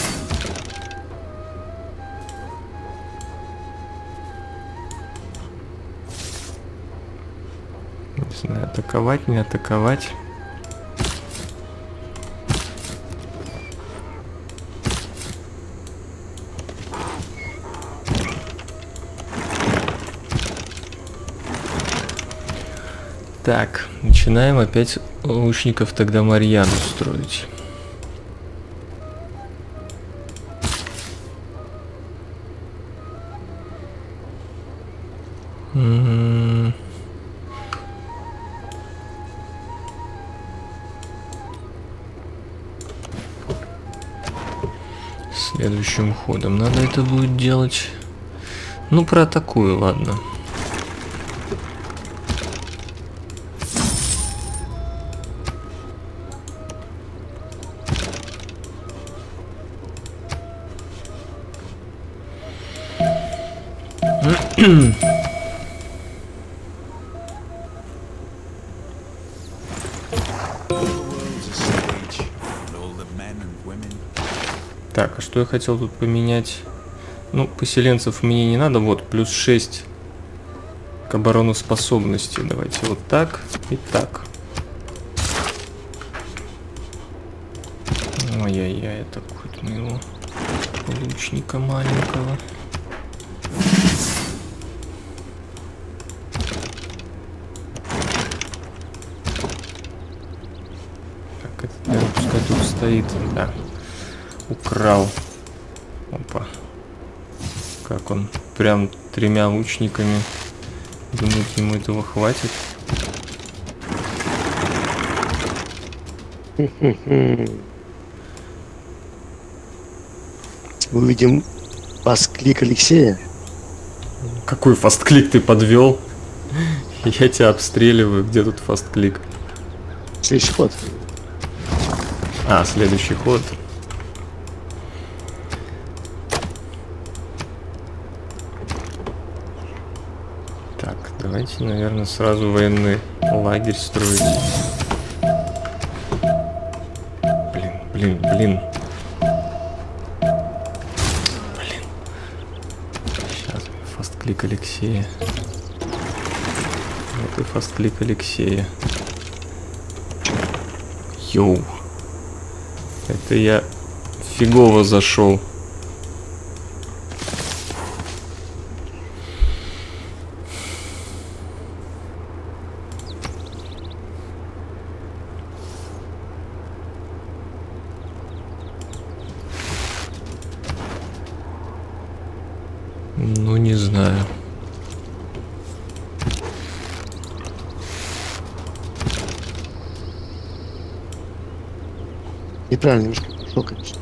Не знаю, атаковать, не атаковать. Так, начинаем опять лучников тогда Марьяну строить. М-м-м. Следующим ходом надо это будет делать. Ну, проатакую, ладно. Так, а что я хотел тут поменять? Ну, поселенцев мне не надо. Вот, плюс шесть к обороноспособности. Давайте вот так и так. Ой-яй-яй, это какой-то моего лучника маленького. Так, этот, наверное, пускай тут стоит. Да. Украл. Опа. Как он прям тремя лучниками. Думаю, ему этого хватит. Увидим фаст-клик Алексея. Какой фаст-клик ты подвел? Я тебя обстреливаю. Где тут фаст-клик? Следующий ход. А, следующий ход. Так, давайте, наверное, сразу военный лагерь строить. Блин, блин, блин. Блин. Сейчас, фаст-клик Алексея. Вот и фаст-клик Алексея. Йоу. Это я фигово зашел. Ну, не знаю. Неправильно немножко пошел, конечно.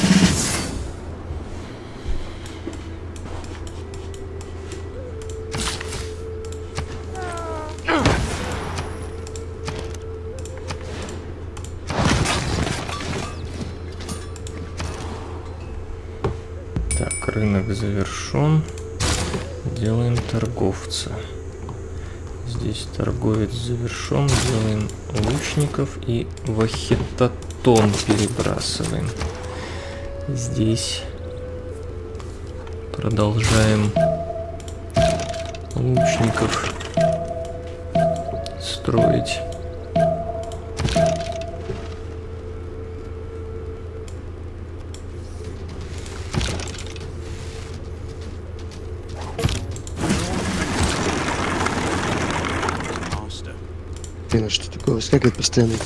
Так, рынок завершен. Делаем торговца. Здесь торговец завершен. Делаем лучников и вахитатон перебрасываем. Здесь продолжаем лучников строить. Блин, а что такое? Выскакивает постоянно.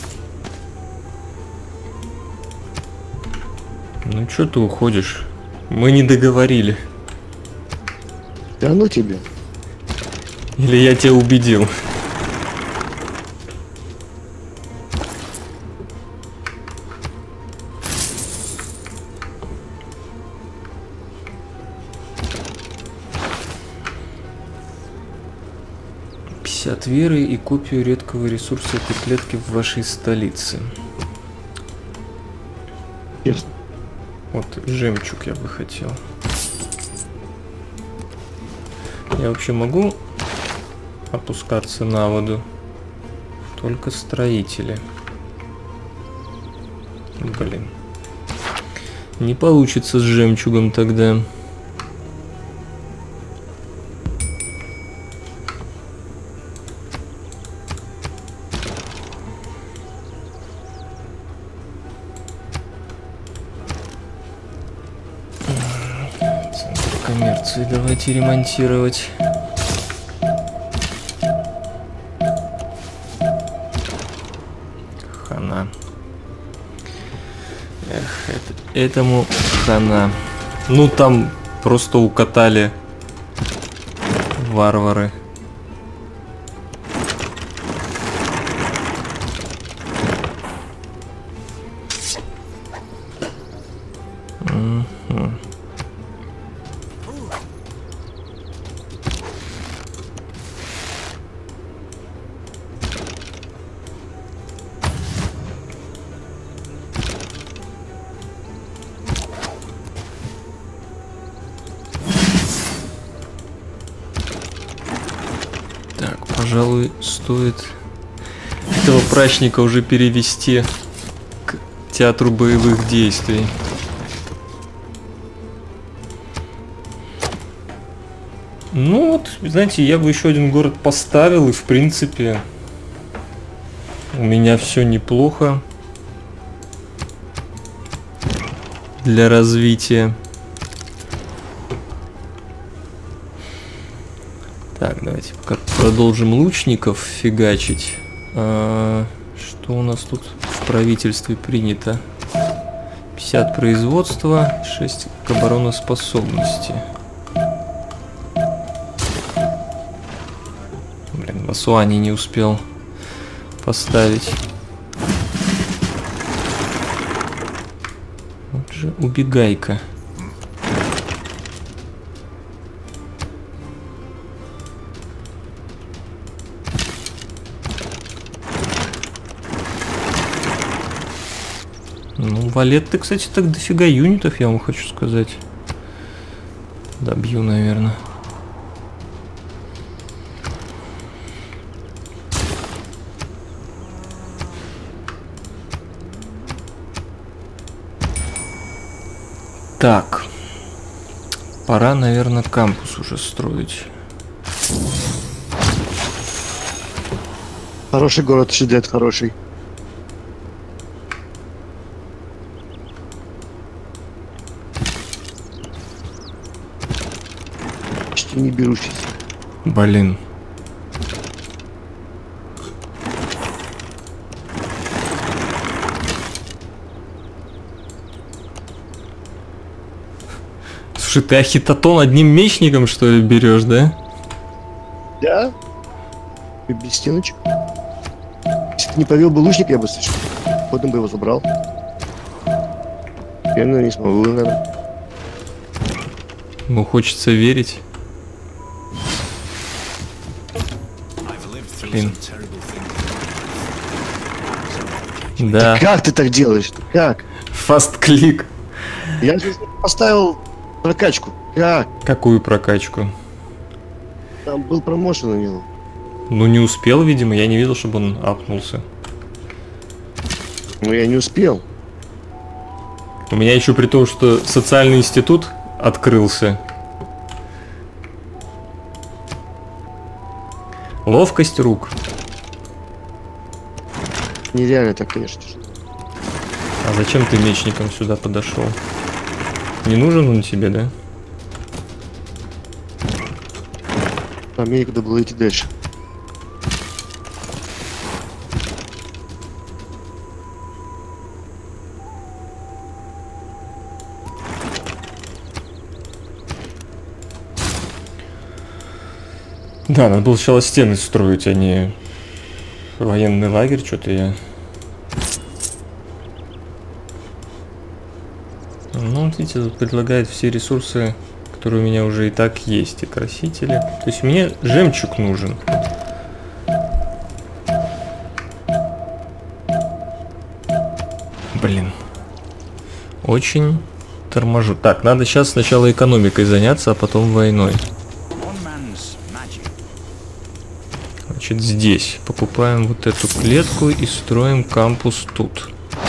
Ну что ты уходишь? Мы не договорили. Да ну тебе. Или я тебя убедил? пятьдесят веры и копию редкого ресурса этой клетки в вашей столице. Честно. Вот жемчуг я бы хотел. Я вообще могу опускаться на воду? Только строители. Блин. Не получится с жемчугом тогда. Молодцы, давайте ремонтировать. Хана. Эх, это, этому хана. Ну там просто укатали варвары. Угу. Так, пожалуй, стоит этого прачника уже перевести к театру боевых действий. Ну вот, знаете, я бы еще один город поставил, и в принципе у меня все неплохо для развития. Так, давайте пока продолжим лучников фигачить. А, что у нас тут в правительстве принято? пятьдесят производства, шесть к обороноспособности. Блин, в Асуане не успел поставить. Вот же убегай-ка. Ну, валет-то, кстати, так дофига юнитов, я вам хочу сказать. Добью, наверное. Так. Пора, наверное, кампус уже строить. Хороший город, Шидет, хороший. Почти не берущийся. Блин. Слушай, ты ахитотон одним мечником, что ли, берешь, да? Да? И без стеночек. Если ты не повел бы лучник, я бы слышал. Потом бы его забрал. Я, наверное, не смогу, наверное. Ну, хочется верить. Блин. Да. Как ты так делаешь? Как? Фаст-клик. Я же поставил прокачку. Как? Какую прокачку? Там был промоушен у него. Ну, не успел, видимо. Я не видел, чтобы он апнулся. Ну, я не успел. У меня еще при том, что социальный институт открылся. Ловкость рук. Нереально так, конечно. Тяжело. А зачем ты мечником сюда подошел? Не нужен он тебе, да? А мне некуда было идти дальше. Да, надо было сначала стены строить, а не военный лагерь. Что-то я... Ну, видите, тут предлагает все ресурсы, которые у меня уже и так есть, и красители. То есть мне жемчуг нужен. Блин. Очень торможу. Так, надо сейчас сначала экономикой заняться, а потом войной. Значит, здесь покупаем вот эту клетку и строим кампус тут.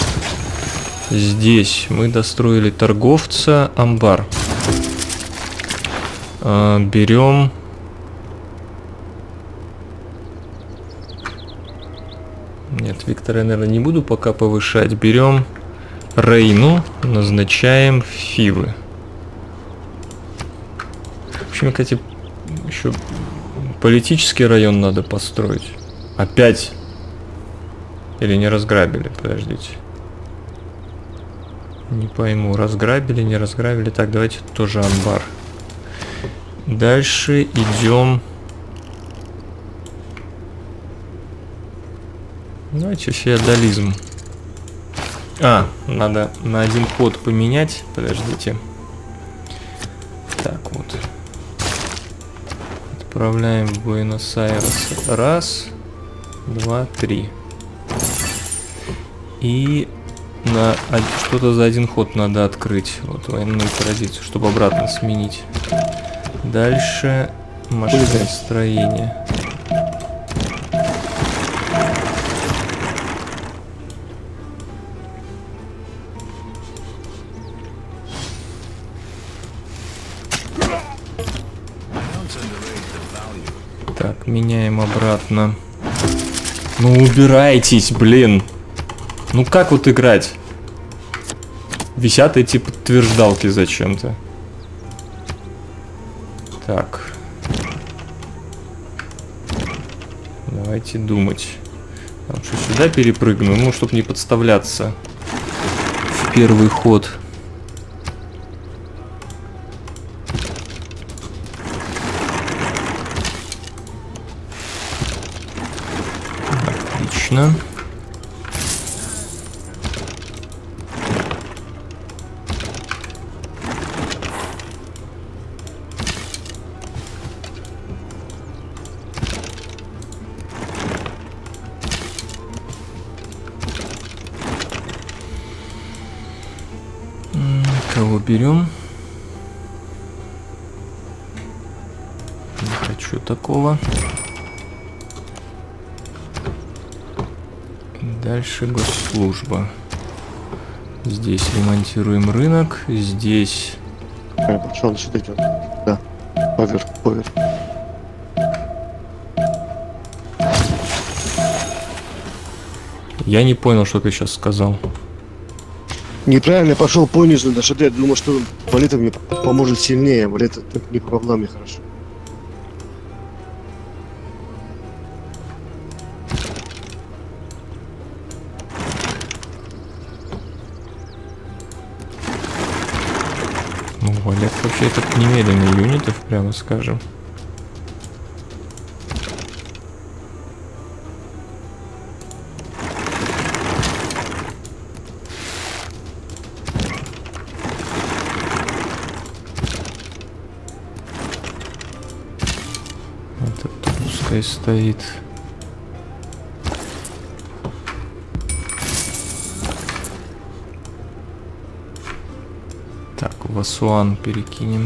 Здесь мы достроили торговца, амбар. А, берем... Нет, Виктора я, наверное, не буду пока повышать. Берем Рейну, назначаем Фивы. общем, кстати, еще политический район надо построить. Опять. Или не разграбили, подождите. Не пойму, разграбили, не разграбили. Так, давайте тоже амбар. Дальше идем. Давайте феодализм. А, надо на один ход поменять. Подождите. Так вот. Отправляем в Буэнос-Айрес. Раз, два, три. И на что-то за один ход надо открыть. Вот военную традицию, чтобы обратно сменить. Дальше машиностроение. Так, меняем обратно. Ну убирайтесь, блин. Ну как вот играть? Висят эти подтверждалки зачем-то. Так. Давайте думать. Там что, сюда перепрыгну? Ну, чтобы не подставляться в первый ход. Отлично. Кого берем? Не хочу такого. Дальше госслужба. Здесь ремонтируем рынок. Здесь... Что он сюда идет? Да. Повер, повер. Я не понял, что ты сейчас сказал. Неправильно пошел понизу, да что ты, я думал, что валета мне поможет сильнее, валета не помогла мне хорошо. Ну, валет вообще это немедленный юнитов, прямо скажем. Стоит. Так, в Асуан перекинем.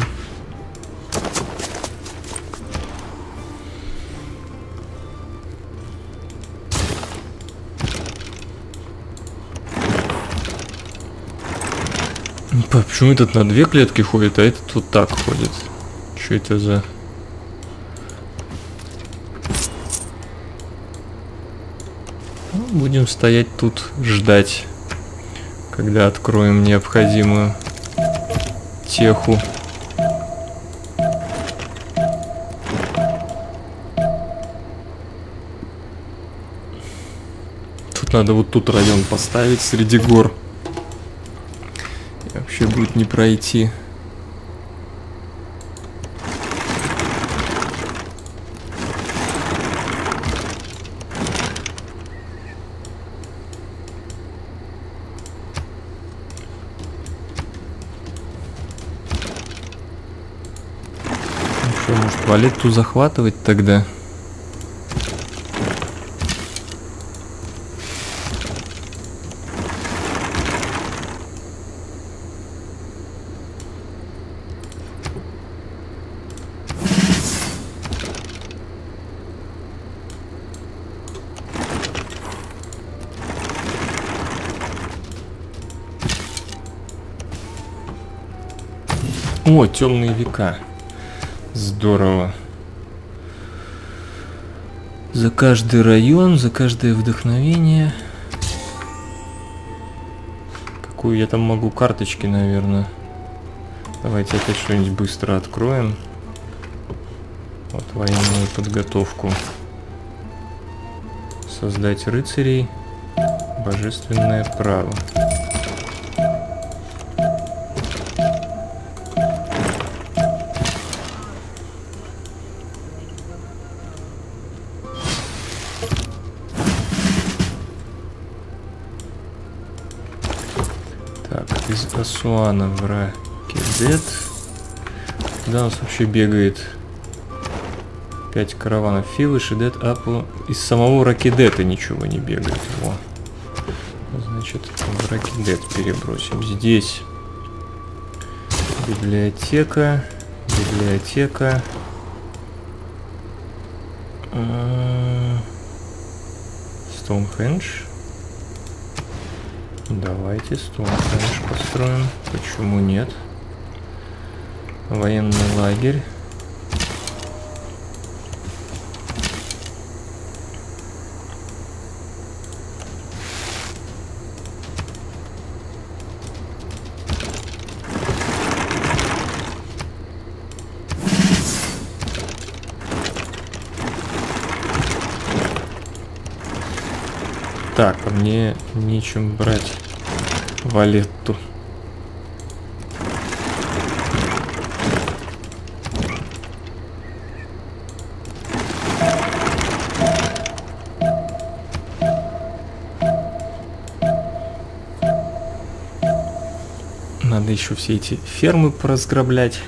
Почему этот на две клетки ходит, а этот вот так ходит? Что это за... Будем стоять тут, ждать, когда откроем необходимую теху. Тут надо вот тут район поставить среди гор. И вообще будет не пройти. Может, валетту захватывать тогда? О, темные века. Здорово. За каждый район, за каждое вдохновение. Какую я там могу карточки, наверное. Давайте опять что-нибудь быстро откроем. военную подготовку. Создать рыцарей. Божественное право. Так, из Асуана в Ракедет. Куда у нас вообще бегает? пять караванов. Филы, Шедет, Апу. Из самого Ракедета ничего не бегает. Во. Значит, в Ракедет перебросим. Здесь библиотека. Библиотека. Стоунхендж. Давайте Стоунхендж построим. Почему нет? Военный лагерь. Так, а мне нечем брать Валетту. Надо еще все эти фермы поразграблять.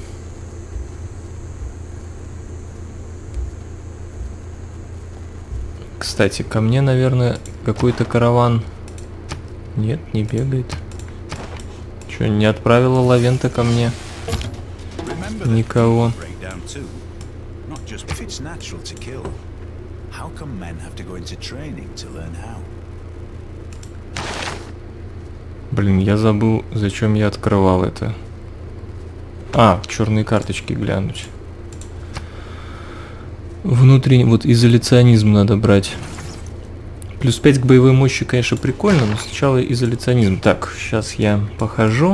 Кстати, ко мне, наверное, какой-то караван... Нет, не бегает. Что, не отправила Лавента ко мне? Никого. Блин, я забыл, зачем я открывал это. А, черные карточки глянуть. Внутренний, вот изоляционизм надо брать. Плюс пять к боевой мощи, конечно, прикольно, но сначала изоляционизм. Так, сейчас я похожу.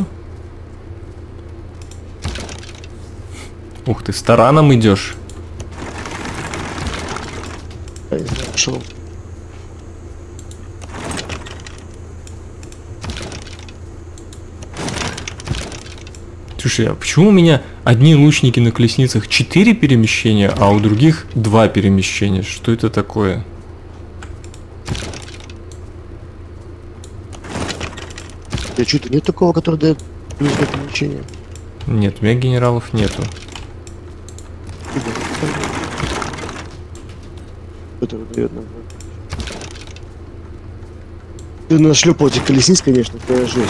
Ух ты, с тараном идешь. Шел. Слушай, а почему у меня одни лучники на колесницах четыре перемещения, а у других два перемещения? Что это такое? Я что-то нет такого, который дает плюс два перемещения. Нет, у меня генералов нету. Который дает нам. Ты нашлепал этих колесниц, конечно, это жесть.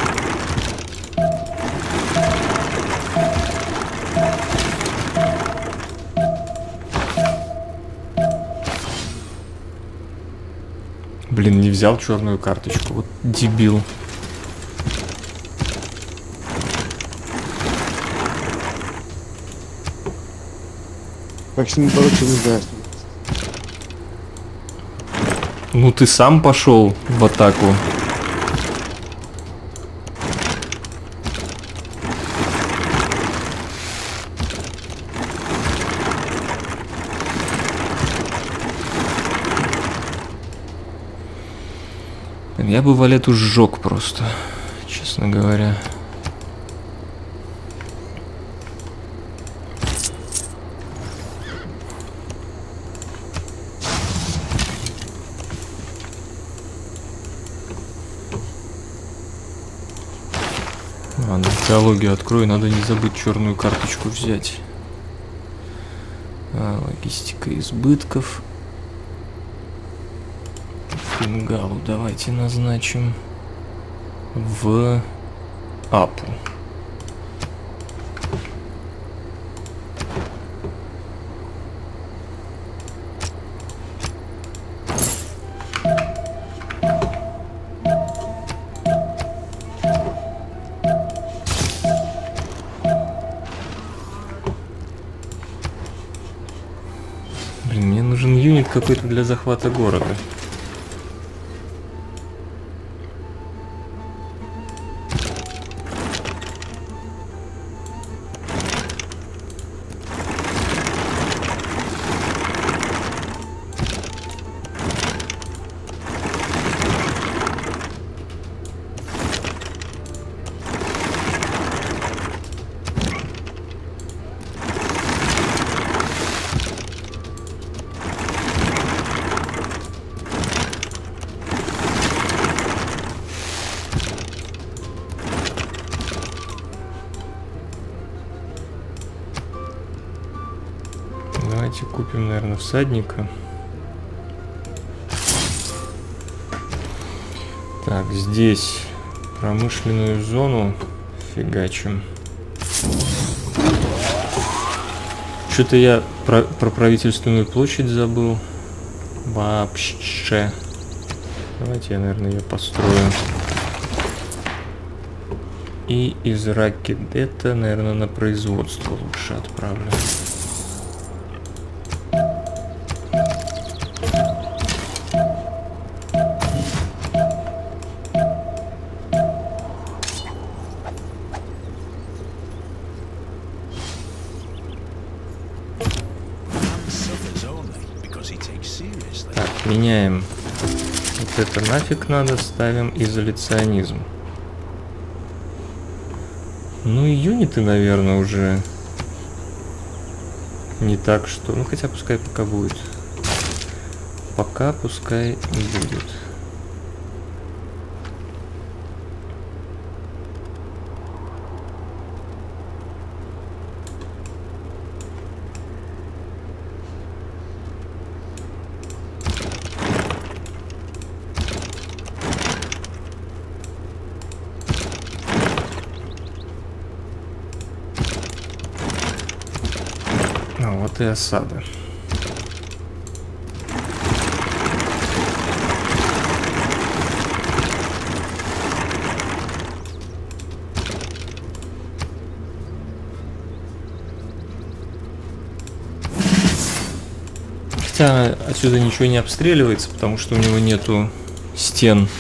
Блин, не взял черную карточку. Вот дебил. Как с ними бороться, не знаю. Ну ты сам пошел в атаку. Я бы Валету сжег просто, честно говоря. Ладно, теологию открою, надо не забыть черную карточку взять. А, логистика избытков. Фингалу давайте назначим в Апу. Блин, мне нужен юнит какой-то для захвата города. Пошлем, наверное, всадника. Так, здесь промышленную зону фигачим. Что-то я про, про правительственную площадь забыл. Вообще. Давайте я, наверное, ее построю. И из Ракедета, наверное, на производство лучше отправлю. Так, меняем. Вот это нафиг надо, ставим изоляционизм. Ну и юниты, наверное, уже не так, что... Ну хотя пускай пока будет. Пока пускай будет. И осада. Хотя отсюда ничего не обстреливается, потому что у него нету стен.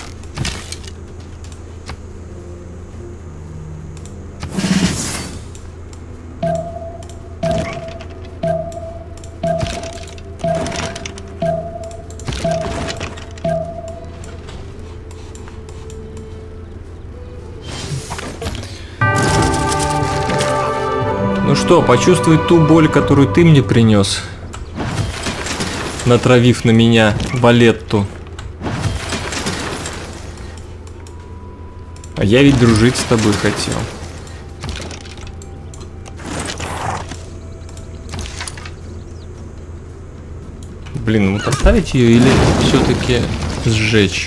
Ну что, почувствуй ту боль, которую ты мне принес, натравив на меня Валетту. А я ведь дружить с тобой хотел. Блин, вот оставить ее или все-таки сжечь?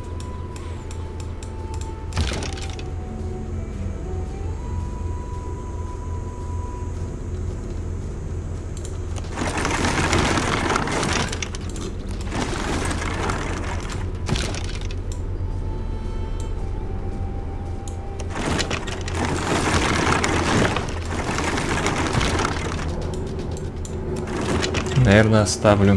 Наверное, оставлю.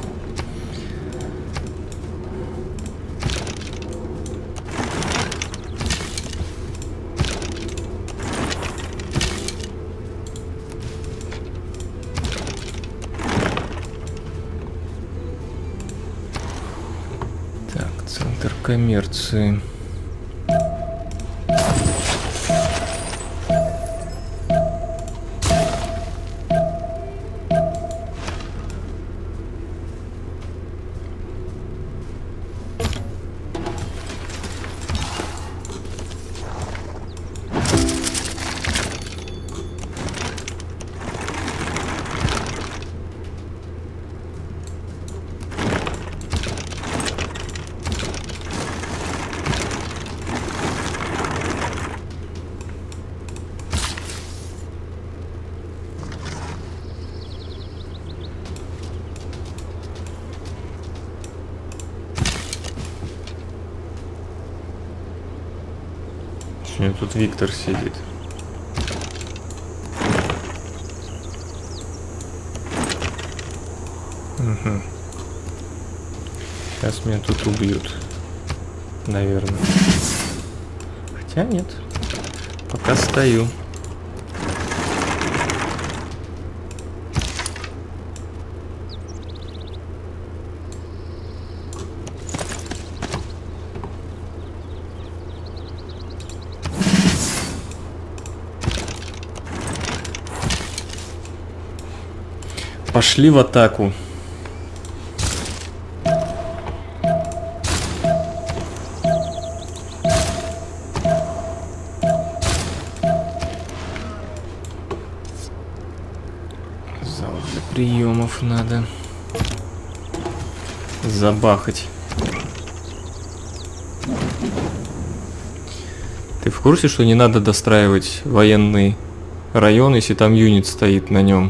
Так, центр коммерции. Тут Виктор сидит. Угу. Сейчас меня тут убьют. Наверное. Хотя нет. Пока стою. Пошли в атаку. Зал для приемов надо забахать. Ты в курсе, что не надо достраивать военный район, если там юнит стоит на нем?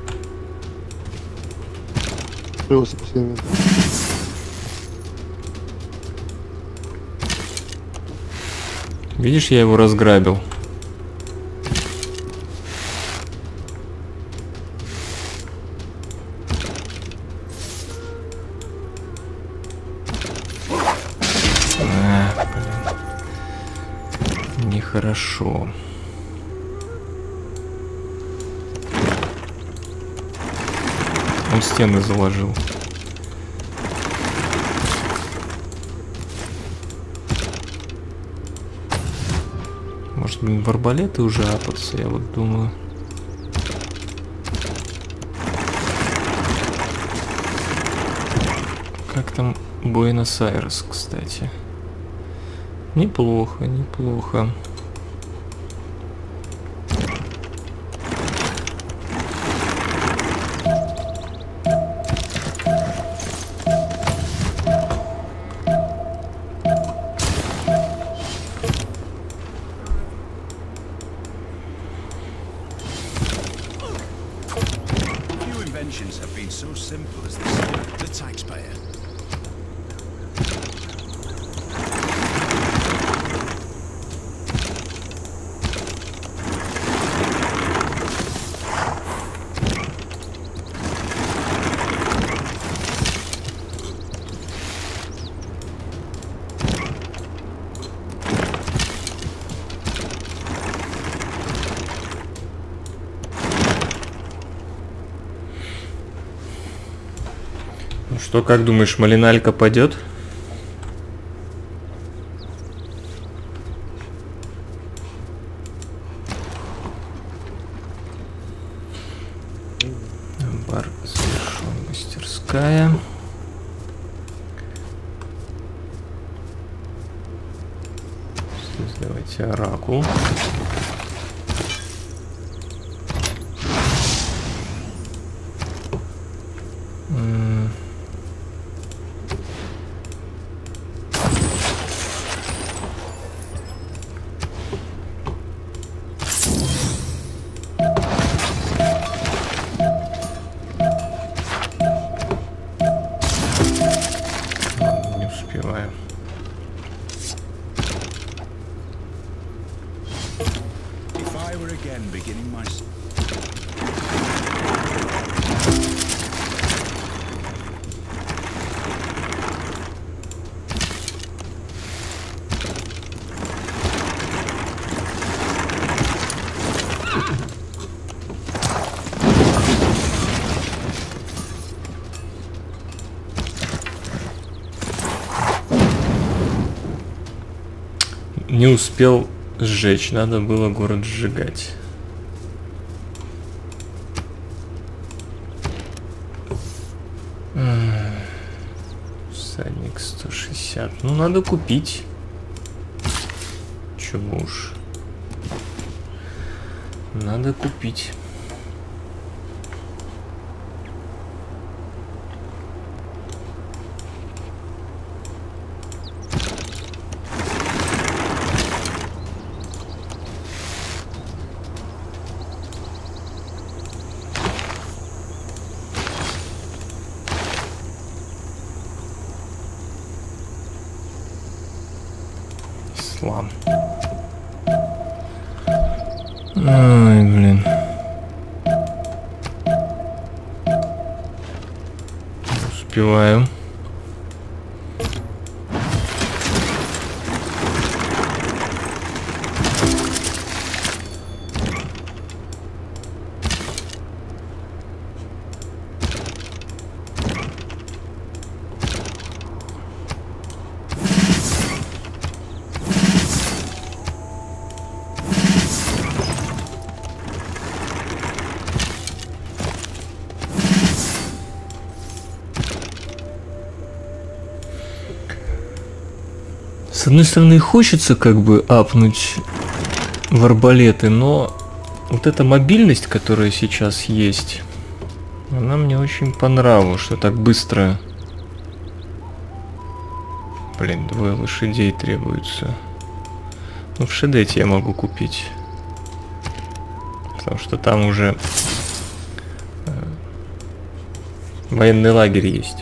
Видишь, я его разграбил. А, блин. Нехорошо. Он стены заложил. Может, блин, в арбалеты уже апаться, я вот думаю. Как там Буэнос-Айрес, кстати? Неплохо, неплохо. Have been so simple as this, the taxpayer. Что, как думаешь, малиналька падет? Бар завершен, мастерская. Здесь давайте оракул. Не успел сжечь, надо было город сжигать. Всадник сто шестьдесят. Ну, надо купить. Чего уж. Надо купить. Ислам. Ой, блин. Успеваю. С одной стороны, хочется как бы апнуть в арбалеты, но вот эта мобильность, которая сейчас есть, Она мне очень понравилась, что так быстро. Блин, двое лошадей требуется. Ну, в Шедете я могу купить. Потому что там уже э, военный лагерь есть.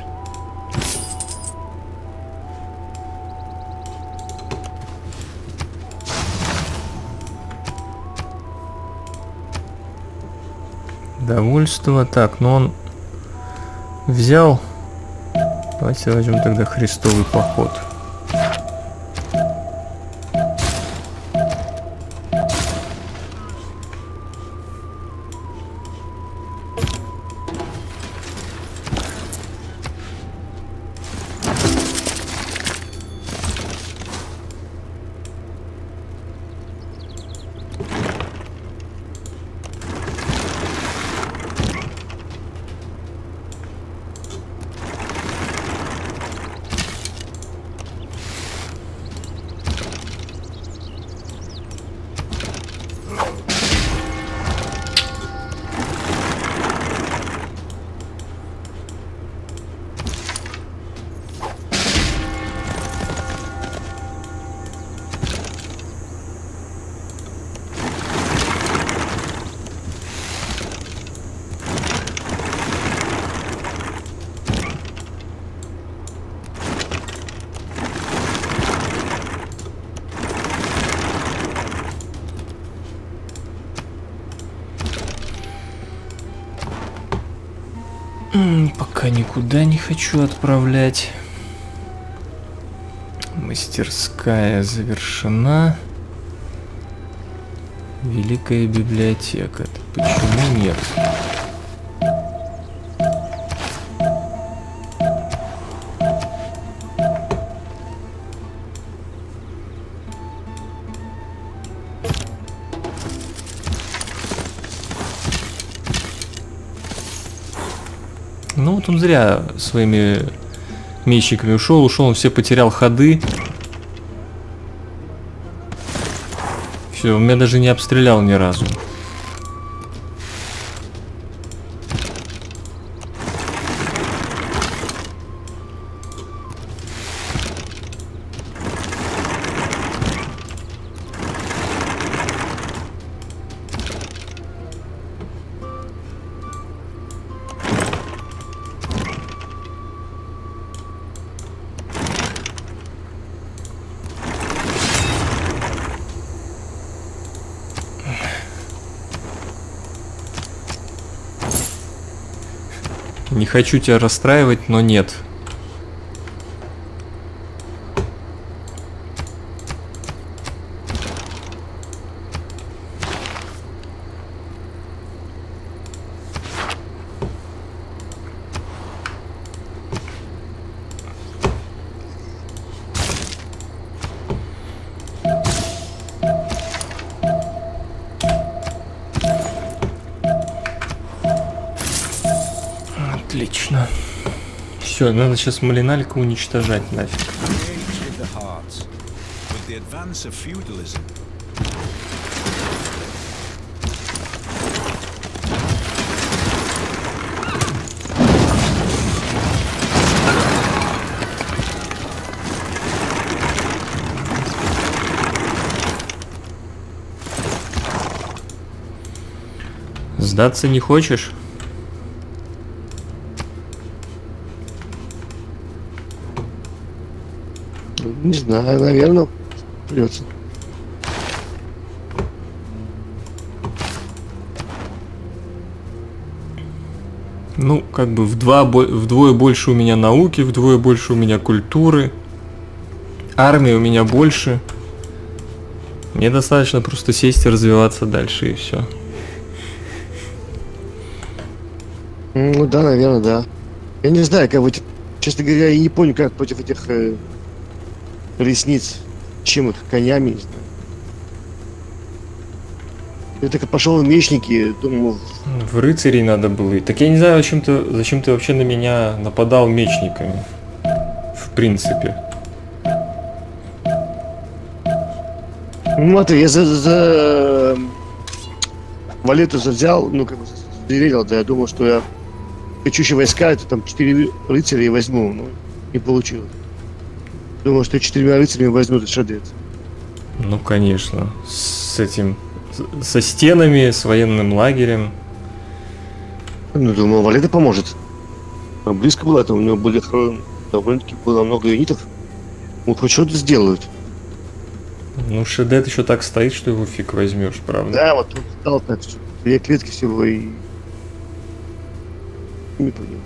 Довольство. Так, но он взял. Давайте возьмем тогда Христовый поход. Пока никуда не хочу отправлять. Мастерская завершена. Великая библиотека. Почему нет? Ну вот он зря своими мечниками ушел, ушел, он все потерял ходы. Все, он меня даже не обстрелял ни разу. Не хочу тебя расстраивать, но нет. Отлично. Все, надо сейчас Малиналька уничтожать нафиг. Сдаться не хочешь? Не знаю, наверное, придется. Ну, как бы в два, вдвое больше у меня науки, вдвое больше у меня культуры. Армии у меня больше. Мне достаточно просто сесть и развиваться дальше, и все. Ну да, наверное, да. Я не знаю, как вот, честно говоря, я не помню, как против этих э, ресниц, чем их, конями, не знаю. Я так пошел в мечники, думаю... В рыцарей надо было. Так я не знаю, зачем ты, зачем ты вообще на меня нападал мечниками. В принципе. Ну смотри, я за, за... Валету взял, ну как бы заверил, да, я думал, что я хочу еще войска, то там четыре рыцаря и возьму. Ну, не получилось. Думал, что четырьмя рыцарями возьму этот Шадет. Ну, конечно. С этим... Со стенами, с военным лагерем. Ну, думал, Валета поможет. А близко было это, у него были довольно-таки было много юнитов. Ну, хоть что-то сделают. Ну, Шадет еще так стоит, что его фиг возьмешь, правда? Да, вот он стал так, две клетки всего и... Не понял.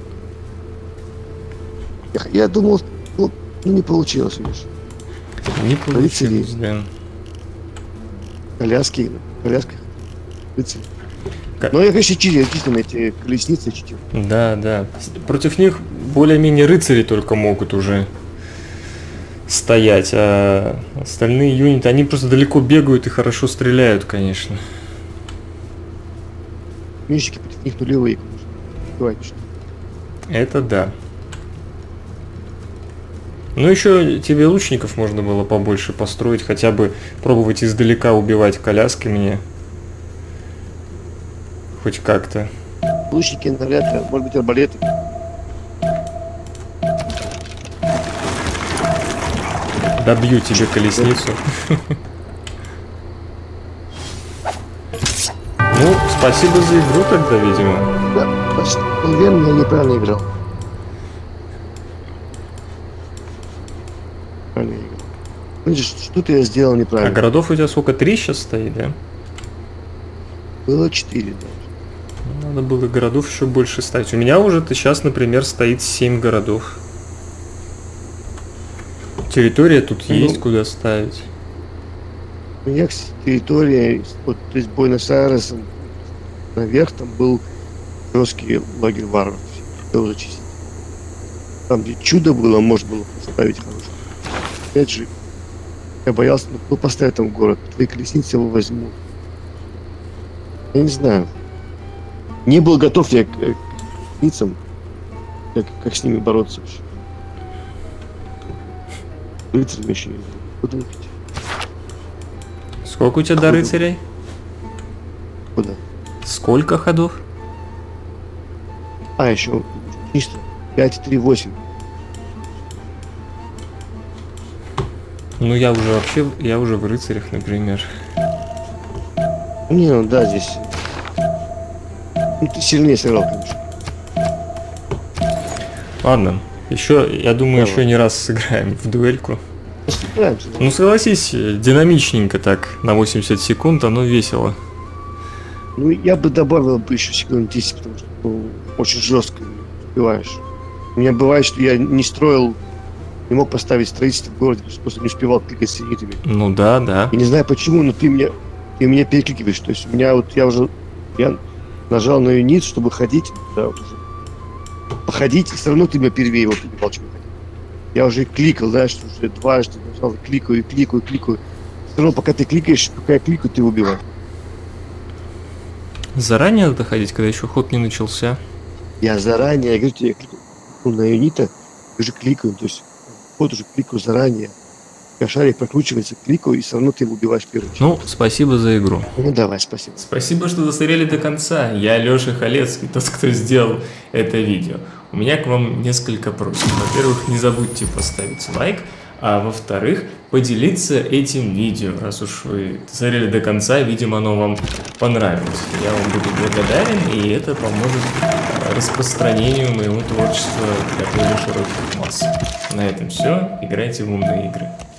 Я, я думал, ну, ну, не получилось, видишь. Не получилось, да. Коляски, коляски. Рыцари. Ка- Но я, конечно, читил, читил эти колесницы, читил. Да, да. Против них более-менее рыцари только могут уже стоять, а остальные юниты, они просто далеко бегают и хорошо стреляют, конечно. Мечники против них нулевые, конечно. Давайте, что. Это да. Ну, еще тебе лучников можно было побольше построить, хотя бы пробовать издалека убивать колясками. Хоть как-то. Лучники, навряд ли, может быть, арбалеты. Добью тебе колесницу. Ну, спасибо за игру тогда, видимо. Да, значит, наверное, я неправильно играл. Правильно играл. Видишь, что-то я сделал А неправильно. городов у тебя сколько? Три сейчас стоит, да? Было четыре, да. Надо было городов еще больше ставить. У меня уже сейчас, например, стоит семь городов. Территория тут Ну, есть, куда ставить. У меня территория, вот, то есть Буэнос-Айресом наверх, там был жесткий лагерь варваров. Тоже чистить. Там где чудо было, можно было поставить хорошее. Опять же, я боялся, ну, кто поставит там город, твои колесницы его возьмут. Я не знаю. Не был готов я к, к колесницам, как, как с ними бороться вообще. Рыцарь еще не знаю. Куда идти? Сколько у тебя до Куда? рыцарей? Куда? Сколько ходов? А, еще чисто. пять, три, восемь. Ну, я уже вообще, я уже в рыцарях, например. Не, ну да, здесь. Ну, ты сильнее сыграл, конечно. Ладно, еще, я думаю, Давай. еще не раз сыграем в дуэльку. Постараемся, да. Ну, согласись, динамичненько так, на восемьдесят секунд, оно весело. Ну, я бы добавил бы еще секунд десять, потому что ну, очень жестко успеваешь. У меня бывает, что я не строил, не мог поставить строительство в городе, просто не успевал кликать с юнитами. Ну да, да. И не знаю почему, но ты меня, ты меня перекликиваешь. То есть у меня вот, я уже, я нажал на юнит, чтобы ходить, да, вот уже походить, и все равно ты меня первее его перебивал, чем ходить. Я уже кликал, да, что уже дважды нажал, кликаю, и кликаю, и кликаю. Все равно, пока ты кликаешь, пока я кликаю, ты убиваешь. Заранее надо ходить, когда еще ход не начался. Я заранее, я говорю тебе, я кликаю ну, на юнита, уже кликаю, то есть ход уже кликаю заранее. Когда шарик прокручивается, кликаю, и все равно ты его убиваешь первым. Ну, спасибо за игру. Ну давай, спасибо. Спасибо, что досмотрели до конца. Я Леша Халецкий, тот, кто сделал это видео. У меня к вам несколько просьб. Во-первых, не забудьте поставить лайк, а во-вторых, поделиться этим видео. Раз уж вы досмотрели до конца, видимо, оно вам понравилось. Я вам буду благодарен, и это поможет распространению моего творчества для более широких масс. На этом все. Играйте в умные игры.